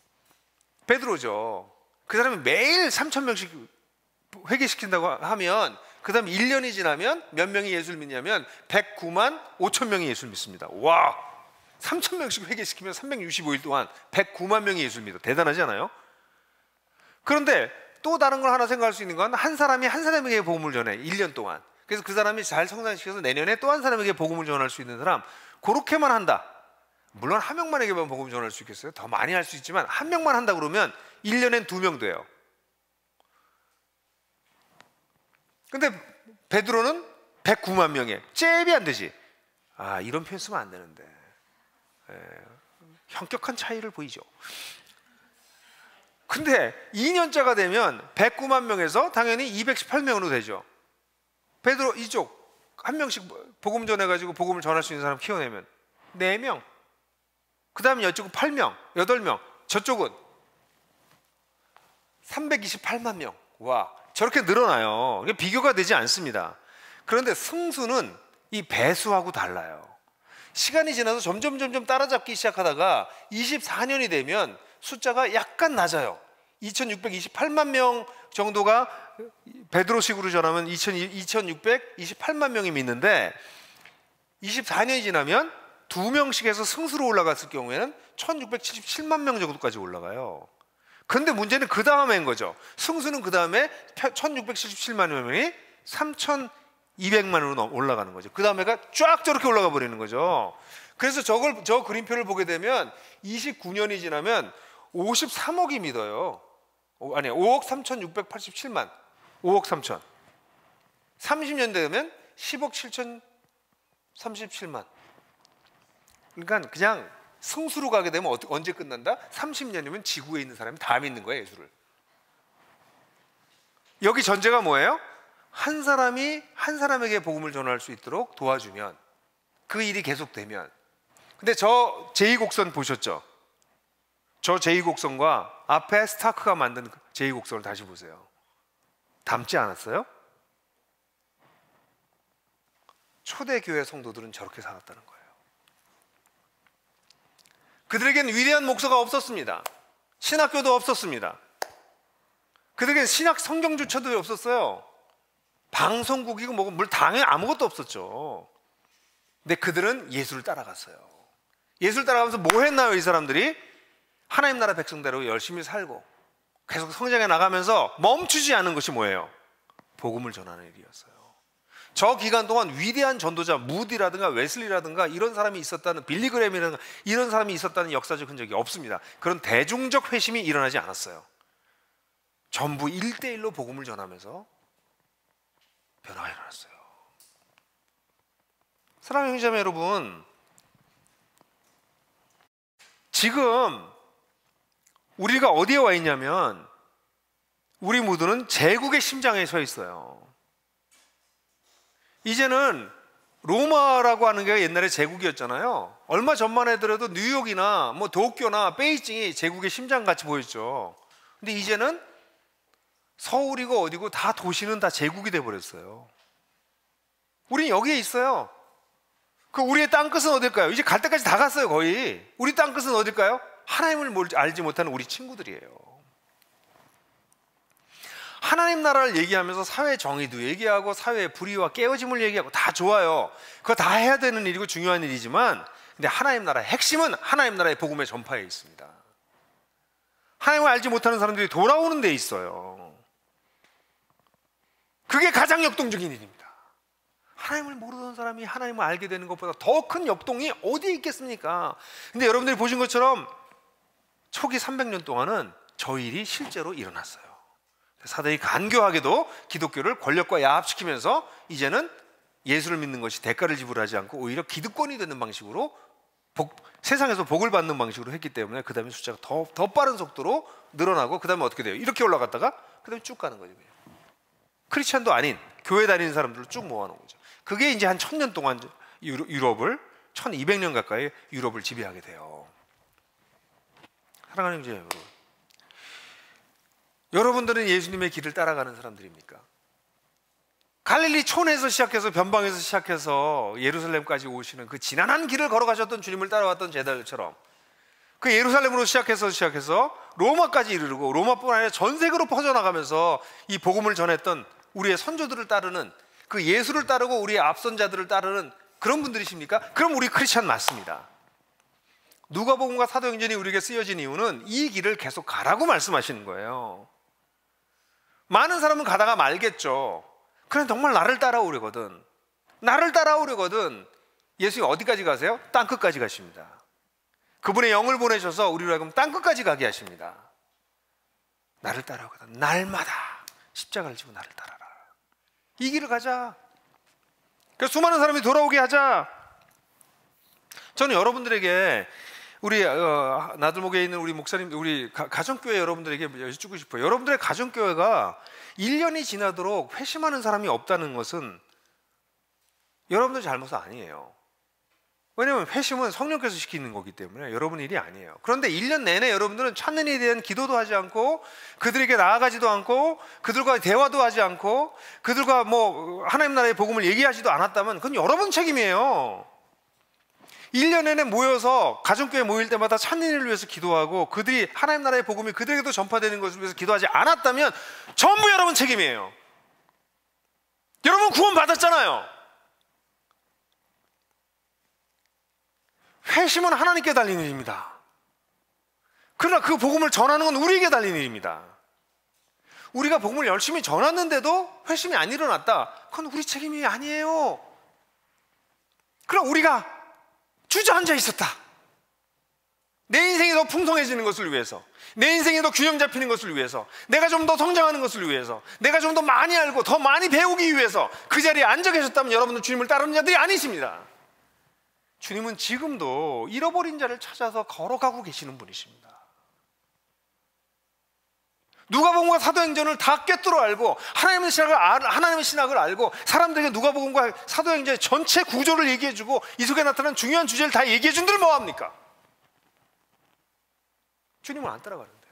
베드로죠. 그 사람이 매일 3,000명씩 회개시킨다고 하면, 그 다음 1년이 지나면 몇 명이 예수를 믿냐면 109만 5천 명이 예수를 믿습니다. 와, 3,000명씩 회개시키면 365일 동안 109만 명이 예수를 믿어. 대단하지 않아요? 그런데 또 다른 걸 하나 생각할 수 있는 건, 한 사람이 한 사람에게 복음을 전해 1년 동안. 그래서 그 사람이 잘 성장시켜서 내년에 또 한 사람에게 복음을 전할 수 있는 사람, 그렇게만 한다. 물론 한 명만에게만 복음을 전할 수 있겠어요? 더 많이 할 수 있지만 한 명만 한다 그러면 1년엔 2명 돼요. 근데 베드로는 109만 명에 잽이 안 되지. 이런 표현 쓰면 안 되는데. 현격한 차이를 보이죠. 근데 2년차가 되면 109만 명에서 당연히 218명으로 되죠. 베드로 이쪽 한 명씩 복음 전해가지고 복음을 전할 수 있는 사람 키워내면 4명. 그 다음에 이쪽은 8명, 8명, 저쪽은 328만 명. 와, 저렇게 늘어나요. 이게 비교가 되지 않습니다. 그런데 승수는 이 배수하고 달라요. 시간이 지나서 점점 따라잡기 시작하다가 24년이 되면 숫자가 약간 낮아요. 2628만 명 정도가 베드로식으로 전하면 2628만 명이 믿는데 24년이 지나면 2명씩에서 승수로 올라갔을 경우에는 1677만 명 정도까지 올라가요. 그런데 문제는 그 다음에인 거죠. 승수는 그 다음에 1677만 명이 3200만으로 올라가는 거죠. 그 다음에가 쫙 저렇게 올라가 버리는 거죠. 그래서 저 그림표를 보게 되면 29년이 지나면 53억이 믿어요. 아니, 5억 3687만, 5억 3천. 30년 되면 10억 7037만. 그러니까 그냥 승수로 가게 되면 언제 끝난다? 30년이면 지구에 있는 사람이 다 믿는 거예요, 예수를. 여기 전제가 뭐예요? 한 사람이 한 사람에게 복음을 전할 수 있도록 도와주면, 그 일이 계속되면. 근데 저 제2곡선 보셨죠? 저 제2곡선과 앞에 스타크가 만든 제2곡선을 다시 보세요. 닮지 않았어요? 초대교회 성도들은 저렇게 살았다는 거예요. 그들에겐 위대한 목사가 없었습니다. 신학교도 없었습니다. 그들에겐 신학 성경조차도 없었어요. 방송국이고 뭐고 뭘 당연히 아무것도 없었죠. 근데 그들은 예수를 따라갔어요. 예수를 따라가면서 뭐 했나요? 이 사람들이 하나님 나라 백성대로 열심히 살고 계속 성장해 나가면서 멈추지 않은 것이 뭐예요? 복음을 전하는 일이었어요. 저 기간 동안 위대한 전도자 무디라든가 웨슬리라든가 이런 사람이 있었다는, 빌리그램이라든가 이런 사람이 있었다는 역사적 흔적이 없습니다. 그런 대중적 회심이 일어나지 않았어요. 전부 1대1로 복음을 전하면서 변화가 일어났어요. 사랑하는 형제자매 여러분, 지금 우리가 어디에 와 있냐면 우리 모두는 제국의 심장에 서 있어요. 이제는 로마라고 하는 게 옛날에 제국이었잖아요. 얼마 전만 해더라도 뉴욕이나 뭐 도쿄나 베이징이 제국의 심장같이 보였죠. 근데 이제는 서울이고 어디고 다 도시는 다 제국이 돼버렸어요. 우린 여기에 있어요. 그 우리의 땅끝은 어딜까요? 이제 갈 때까지 다 갔어요, 거의. 우리 땅끝은 어딜까요? 하나님을 알지 못하는 우리 친구들이에요. 하나님 나라를 얘기하면서 사회 정의도 얘기하고 사회의 불의와 깨어짐을 얘기하고 다 좋아요. 그거 다 해야 되는 일이고 중요한 일이지만, 근데 하나님 나라의 핵심은 하나님 나라의 복음의 전파에 있습니다. 하나님을 알지 못하는 사람들이 돌아오는 데 있어요. 그게 가장 역동적인 일입니다. 하나님을 모르던 사람이 하나님을 알게 되는 것보다 더 큰 역동이 어디에 있겠습니까? 근데 여러분들이 보신 것처럼 초기 300년 동안은 저 일이 실제로 일어났어요. 사도들이 간교하게도 기독교를 권력과 야합시키면서 이제는 예수를 믿는 것이 대가를 지불하지 않고 오히려 기득권이 되는 방식으로 세상에서 복을 받는 방식으로 했기 때문에 그 다음에 숫자가 더 빠른 속도로 늘어나고, 그 다음에 어떻게 돼요? 이렇게 올라갔다가 그 다음에 쭉 가는 거죠. 크리스찬도 아닌 교회 다니는 사람들을 쭉 모아놓은 거죠. 그게 이제 한 1000년 동안 유럽을, 1200년 가까이 유럽을 지배하게 돼요. 사랑하는 형제 여러분, 여러분들은 예수님의 길을 따라가는 사람들입니까? 갈릴리 촌에서 시작해서 변방에서 시작해서 예루살렘까지 오시는 그 지난한 길을 걸어가셨던 주님을 따라왔던 제자들처럼, 그 예루살렘으로 시작해서 로마까지 이르르고 로마뿐 아니라 전 세계로 퍼져나가면서 이 복음을 전했던 우리의 선조들을 따르는, 그 예수를 따르고 우리의 앞선자들을 따르는 그런 분들이십니까? 그럼 우리 크리스찬 맞습니다. 누가복음과 사도행전이 우리에게 쓰여진 이유는 이 길을 계속 가라고 말씀하시는 거예요. 많은 사람은 가다가 말겠죠. 그냥 정말 나를 따라오려거든. 예수님 어디까지 가세요? 땅끝까지 가십니다. 그분의 영을 보내셔서 우리로 하여금 땅끝까지 가게 하십니다. 나를 따라오거든. 날마다 십자가를 지고 나를 따라라. 이 길을 가자. 그래서 수많은 사람이 돌아오게 하자. 저는 여러분들에게, 우리 나들목에 있는 우리 목사님, 우리 가정교회 여러분들에게 여쭙고 싶어요. 여러분들의 가정교회가 1년이 지나도록 회심하는 사람이 없다는 것은 여러분들 잘못은 아니에요. 왜냐하면 회심은 성령께서 시키는 거기 때문에 여러분 일이 아니에요. 그런데 1년 내내 여러분들은 찾는 일에 대한 기도도 하지 않고, 그들에게 나아가지도 않고, 그들과 대화도 하지 않고, 그들과 뭐 하나님 나라의 복음을 얘기하지도 않았다면 그건 여러분 책임이에요. 1년 내내 모여서 가정교회 모일 때마다 찾는 일을 위해서 기도하고, 그들이 하나님 나라의 복음이 그들에게도 전파되는 것을 위해서 기도하지 않았다면 전부 여러분 책임이에요. 여러분 구원 받았잖아요. 회심은 하나님께 달린 일입니다. 그러나 그 복음을 전하는 건 우리에게 달린 일입니다. 우리가 복음을 열심히 전했는데도 회심이 안 일어났다, 그건 우리 책임이 아니에요. 그럼 우리가 주저앉아 있었다. 내 인생이 더 풍성해지는 것을 위해서, 내 인생이 더 균형 잡히는 것을 위해서, 내가 좀 더 성장하는 것을 위해서, 내가 좀 더 많이 알고 더 많이 배우기 위해서 그 자리에 앉아 계셨다면 여러분은 주님을 따르는 자들이 아니십니다. 주님은 지금도 잃어버린 자를 찾아서 걸어가고 계시는 분이십니다. 누가복음과 사도행전을 다 꿰뚫어 알고 하나님의 신학을 알고 사람들에게 누가복음과 사도행전의 전체 구조를 얘기해주고 이 속에 나타난 중요한 주제를 다 얘기해준들 뭐합니까? 주님을 안 따라가는데.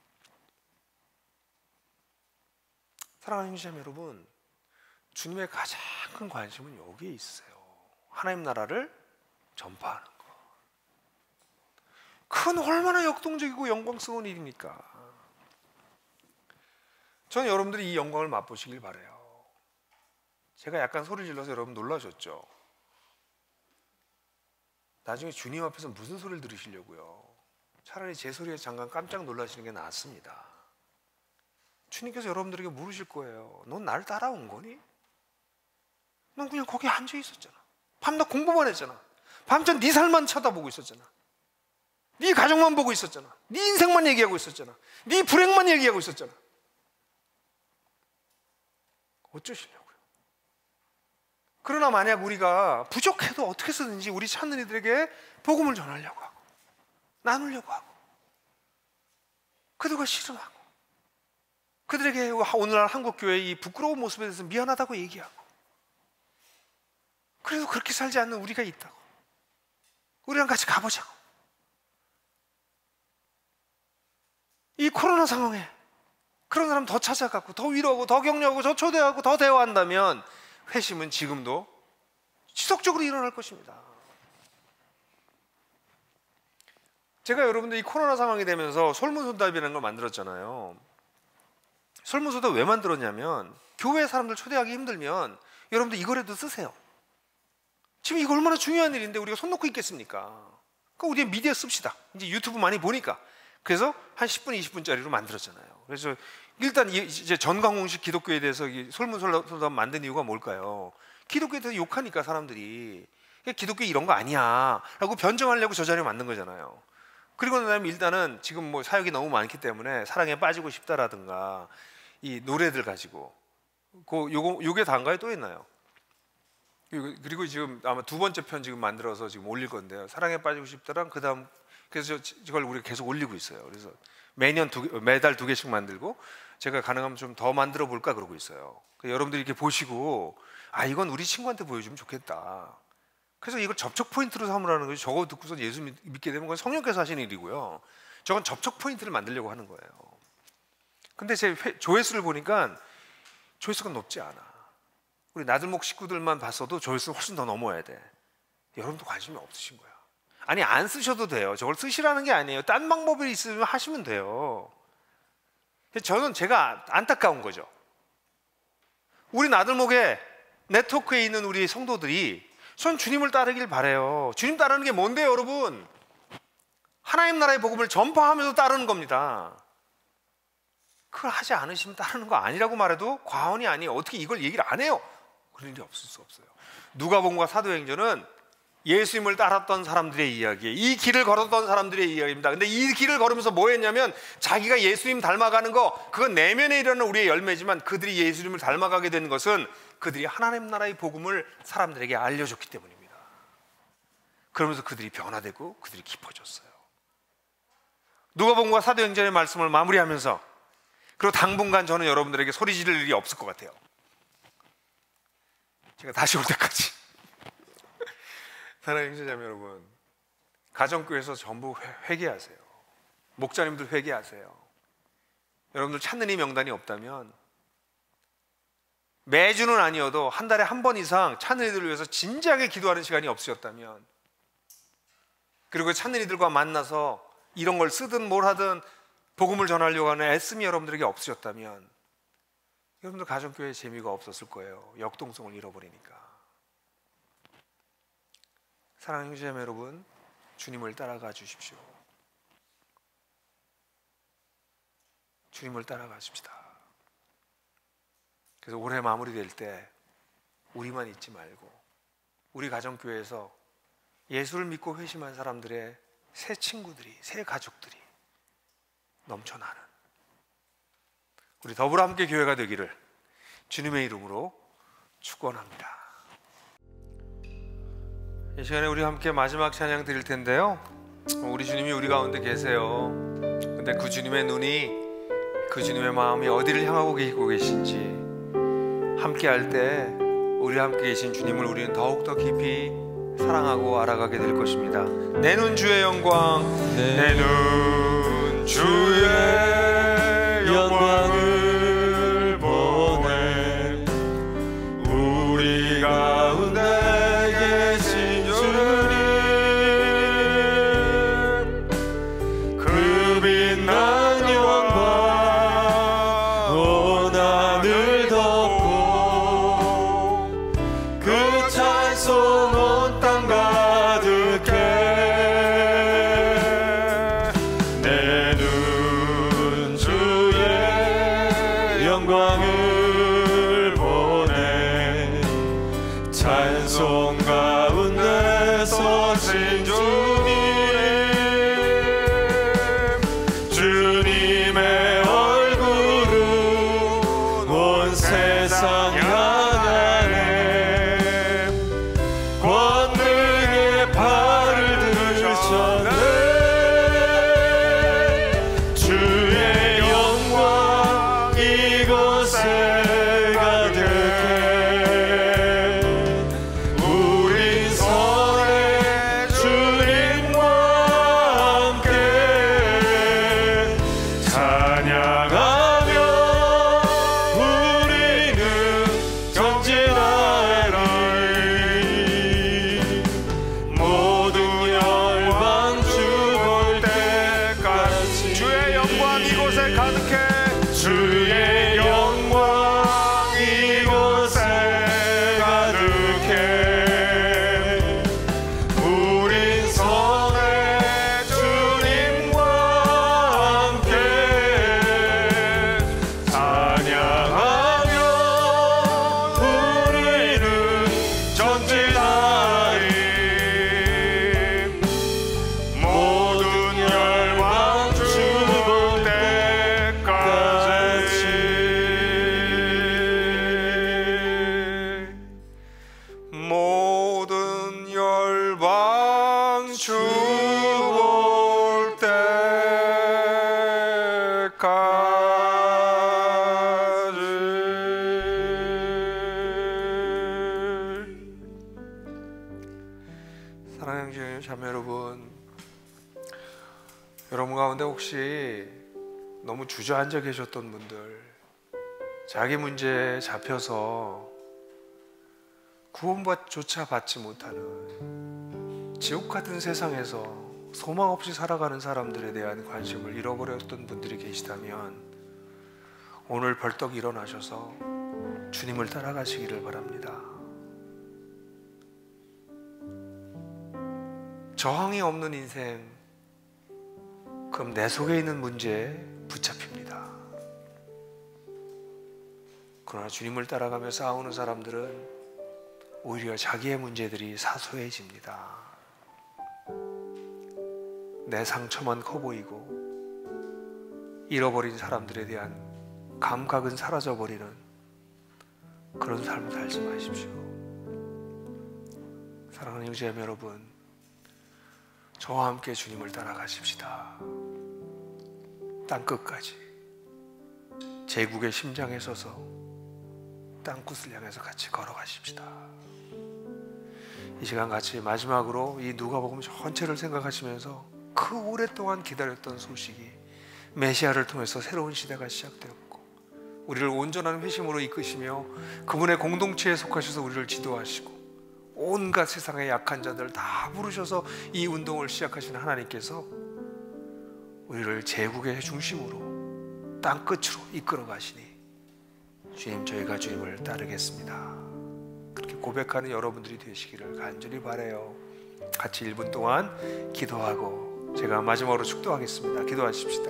사랑하는 형제자매 여러분, 주님의 가장 큰 관심은 여기에 있어요. 하나님 나라를 전파하는 것. 그건 얼마나 역동적이고 영광스러운 일입니까? 저는 여러분들이 이 영광을 맛보시길 바라요. 제가 약간 소리 질러서 여러분 놀라셨죠? 나중에 주님 앞에서 무슨 소리를 들으시려고요? 차라리 제 소리에 잠깐 깜짝 놀라시는 게 낫습니다. 주님께서 여러분들에게 물으실 거예요. 넌 날 따라온 거니? 넌 그냥 거기 앉아 있었잖아. 밤낮 공부만 했잖아. 밤전 네 삶만 쳐다보고 있었잖아. 네 가정만 보고 있었잖아. 네 인생만 얘기하고 있었잖아. 네 불행만 얘기하고 있었잖아. 어쩌시려고요? 그러나 만약 우리가 부족해도 어떻게 해서든지 우리 찾는 이들에게 복음을 전하려고 하고, 나누려고 하고, 그들과 씨름하고, 그들에게 오늘날 한국교회의 이 부끄러운 모습에 대해서 미안하다고 얘기하고, 그래도 그렇게 살지 않는 우리가 있다고, 우리랑 같이 가보자고. 이 코로나 상황에 그런 사람 더 찾아가고 더 위로하고 더 격려하고 더 초대하고 더 대화한다면 회심은 지금도 지속적으로 일어날 것입니다. 제가 여러분들 이 코로나 상황이 되면서 솔문소답이라는 걸 만들었잖아요. 솔문소답 왜 만들었냐면, 교회 사람들 초대하기 힘들면 여러분들 이거라도 쓰세요. 지금 이거 얼마나 중요한 일인데 우리가 손 놓고 있겠습니까? 그러니까 우리 미디어 씁시다. 이제 유튜브 많이 보니까. 그래서 한 10분, 20분짜리로 만들었잖아요. 그래서 일단 이제 전광훈식 기독교에 대해서 솔문소답 만든 이유가 뭘까요? 기독교에 대해서 욕하니까 사람들이 기독교 이런 거 아니야 라고 변정하려고 저 자리에 만든 거잖아요. 그리고 나면 일단은 지금 뭐 사역이 너무 많기 때문에 사랑에 빠지고 싶다라든가 이 노래들 가지고 요게 다인가요? 또 있나요? 그리고 지금 아마 두 번째 편 지금 만들어서 지금 올릴 건데요. 사랑에 빠지고 싶다랑 그다음, 그래서 이걸 우리가 계속 올리고 있어요. 그래서 매달 2개씩 만들고 제가 가능하면 좀 더 만들어 볼까 그러고 있어요. 여러분들이 이렇게 보시고 이건 우리 친구한테 보여주면 좋겠다. 그래서 이걸 접촉 포인트로 삼으라는 거죠. 저거 듣고서 예수 믿게 되면 그건 성령께서 하시는 일이고요. 저건 접촉 포인트를 만들려고 하는 거예요. 근데 제 조회수를 보니까 조회수가 높지 않아. 우리 나들목 식구들만 봤어도 조회수는 훨씬 더 넘어야 돼. 여러분도 관심이 없으신 거야. 아니, 안 쓰셔도 돼요. 저걸 쓰시라는 게 아니에요. 딴 방법이 있으면 하시면 돼요. 저는 제가 안타까운 거죠. 우리 나들목에 네트워크에 있는 우리 성도들이 전 주님을 따르길 바래요. 주님 따르는 게 뭔데요, 여러분? 하나님 나라의 복음을 전파하면서 따르는 겁니다. 그걸 하지 않으시면 따르는 거 아니라고 말해도 과언이 아니에요. 어떻게 이걸 얘기를 안 해요? 그런 일이 없을 수 없어요. 누가복음과 사도행전은 예수님을 따랐던 사람들의 이야기예요. 이 길을 걸었던 사람들의 이야기입니다. 근데 이 길을 걸으면서 뭐 했냐면, 자기가 예수님 닮아가는 거, 그건 내면에 일어나는 우리의 열매지만 그들이 예수님을 닮아가게 된 것은 그들이 하나님 나라의 복음을 사람들에게 알려줬기 때문입니다. 그러면서 그들이 변화되고 그들이 깊어졌어요. 누가복음과 사도행전의 말씀을 마무리하면서, 그리고 당분간 저는 여러분들에게 소리 지를 일이 없을 것 같아요. 제가 다시 올 때까지. 사랑하는 형제자매 여러분, 가정교회에서 전부 회개하세요. 목자님들 회개하세요. 여러분들 찾는 이 명단이 없다면 매주는 아니어도 한 달에 한 번 이상 찾는 이들을 위해서 진지하게 기도하는 시간이 없으셨다면, 그리고 찾는 이들과 만나서 이런 걸 쓰든 뭘 하든 복음을 전하려고 하는 애씀이 여러분들에게 없으셨다면 여러분들 가정교회에 재미가 없었을 거예요. 역동성을 잃어버리니까. 사랑하는 형제자매 여러분, 주님을 따라가 주십시오. 주님을 따라가십시다. 그래서 올해 마무리될 때 우리만 잊지 말고 우리 가정교회에서 예수를 믿고 회심한 사람들의 새 친구들이, 새 가족들이 넘쳐나는 우리 더불어 함께 교회가 되기를 주님의 이름으로 축원합니다. 이 시간에 우리 함께 마지막 찬양 드릴 텐데요, 우리 주님이 우리 가운데 계세요. 근데 그 주님의 눈이, 그 주님의 마음이 어디를 향하고 계신지 함께 할 때 우리 함께 계신 주님을 우리는 더욱더 깊이 사랑하고 알아가게 될 것입니다. 내 눈 주의 영광, 내 눈 주의 영광을 보내. 우리 가운데 계신 주님, 그 빛난 영광 온 하늘 덮고 그 찬송 온 땅 가득해. 내 눈 주의 영광을 보내. 찬송 가운데 서신 주님의 얼굴은 온 세상 향하네. 권능의 팔을 드셨네. 주의 영광 이곳에 가득해. 우리 선에 주님과 함께 찬양하며 우리는 전진하리. 모든 열방 주볼 때까지 주의 영광 이곳에 가득해. 주의 영광 이곳에 가득해. 우린 선에 주님과 함께 찬양하며 우리는 전진하리. 모든 열방 주볼 때까지. 모든 열방 주볼 때까지. 사랑하는 형제 자매 여러분, 여러분 가운데 혹시 너무 주저앉아 계셨던 분들, 자기 문제에 잡혀서 구원조차 받지 못하는 지옥 같은 세상에서 소망 없이 살아가는 사람들에 대한 관심을 잃어버렸던 분들이 계시다면 오늘 벌떡 일어나셔서 주님을 따라가시기를 바랍니다. 저항이 없는 인생, 그럼 내 속에 있는 문제에 붙잡힙니다. 그러나 주님을 따라가며 싸우는 사람들은 오히려 자기의 문제들이 사소해집니다. 내 상처만 커 보이고 잃어버린 사람들에 대한 감각은 사라져버리는 그런 삶을 살지 마십시오. 사랑하는 형제자매 여러분, 저와 함께 주님을 따라가십시다. 땅끝까지 제국의 심장에 서서 땅끝을 향해서 같이 걸어가십시다. 이 시간 같이 마지막으로 이 누가복음 전체를 생각하시면서 그 오랫동안 기다렸던 소식이 메시아를 통해서 새로운 시대가 시작되었고 우리를 온전한 회심으로 이끄시며 그분의 공동체에 속하셔서 우리를 지도하시고 온갖 세상의 약한 자들 다 부르셔서 이 운동을 시작하신 하나님께서 우리를 제국의 중심으로 땅끝으로 이끌어 가시니 주님, 저희가 주님을 따르겠습니다. 그렇게 고백하는 여러분들이 되시기를 간절히 바라요. 같이 1분 동안 기도하고 제가 마지막으로 축도하겠습니다. 기도하십시다.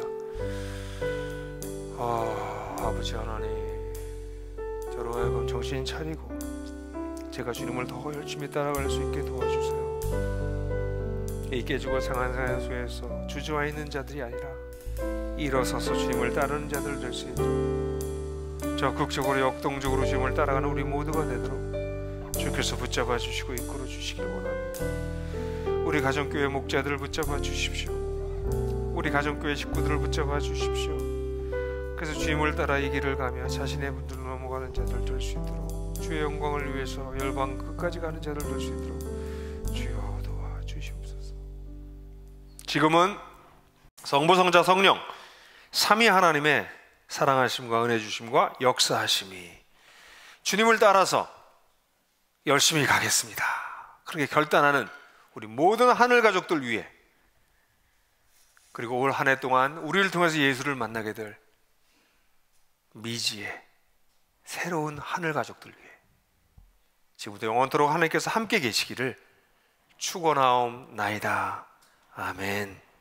아버지 하나님, 저로 하여금 정신 차리고 제가 주님을 더 열심히 따라갈 수 있게 도와주세요. 이 깨지고 상한 사연소에서 주저와 있는 자들이 아니라 일어서서 주님을 따르는 자들 될 수 있도록 적극적으로 역동적으로 주님을 따라가는 우리 모두가 되도록 주께서 붙잡아 주시고 이끌어 주시길 원합니다. 우리 가정교회 목자들을 붙잡아 주십시오. 우리 가정교회 식구들을 붙잡아 주십시오. 그래서 주님을 따라 이 길을 가며 자신의 분들로 넘어가는 자들 될 수 있도록 주의 영광을 위해서 열방 끝까지 가는 자들 될 수 있도록 주여 도와주시옵소서. 지금은 성부, 성자, 성령 삼위 하나님의 사랑하심과 은혜 주심과 역사하심이 주님을 따라서 열심히 가겠습니다. 그렇게 결단하는 우리 모든 하늘 가족들 위해, 그리고 올 한 해 동안 우리를 통해서 예수를 만나게 될 미지의 새로운 하늘 가족들 위해 지금부터 영원토록 하나님께서 함께 계시기를 축원하옵나이다. 아멘.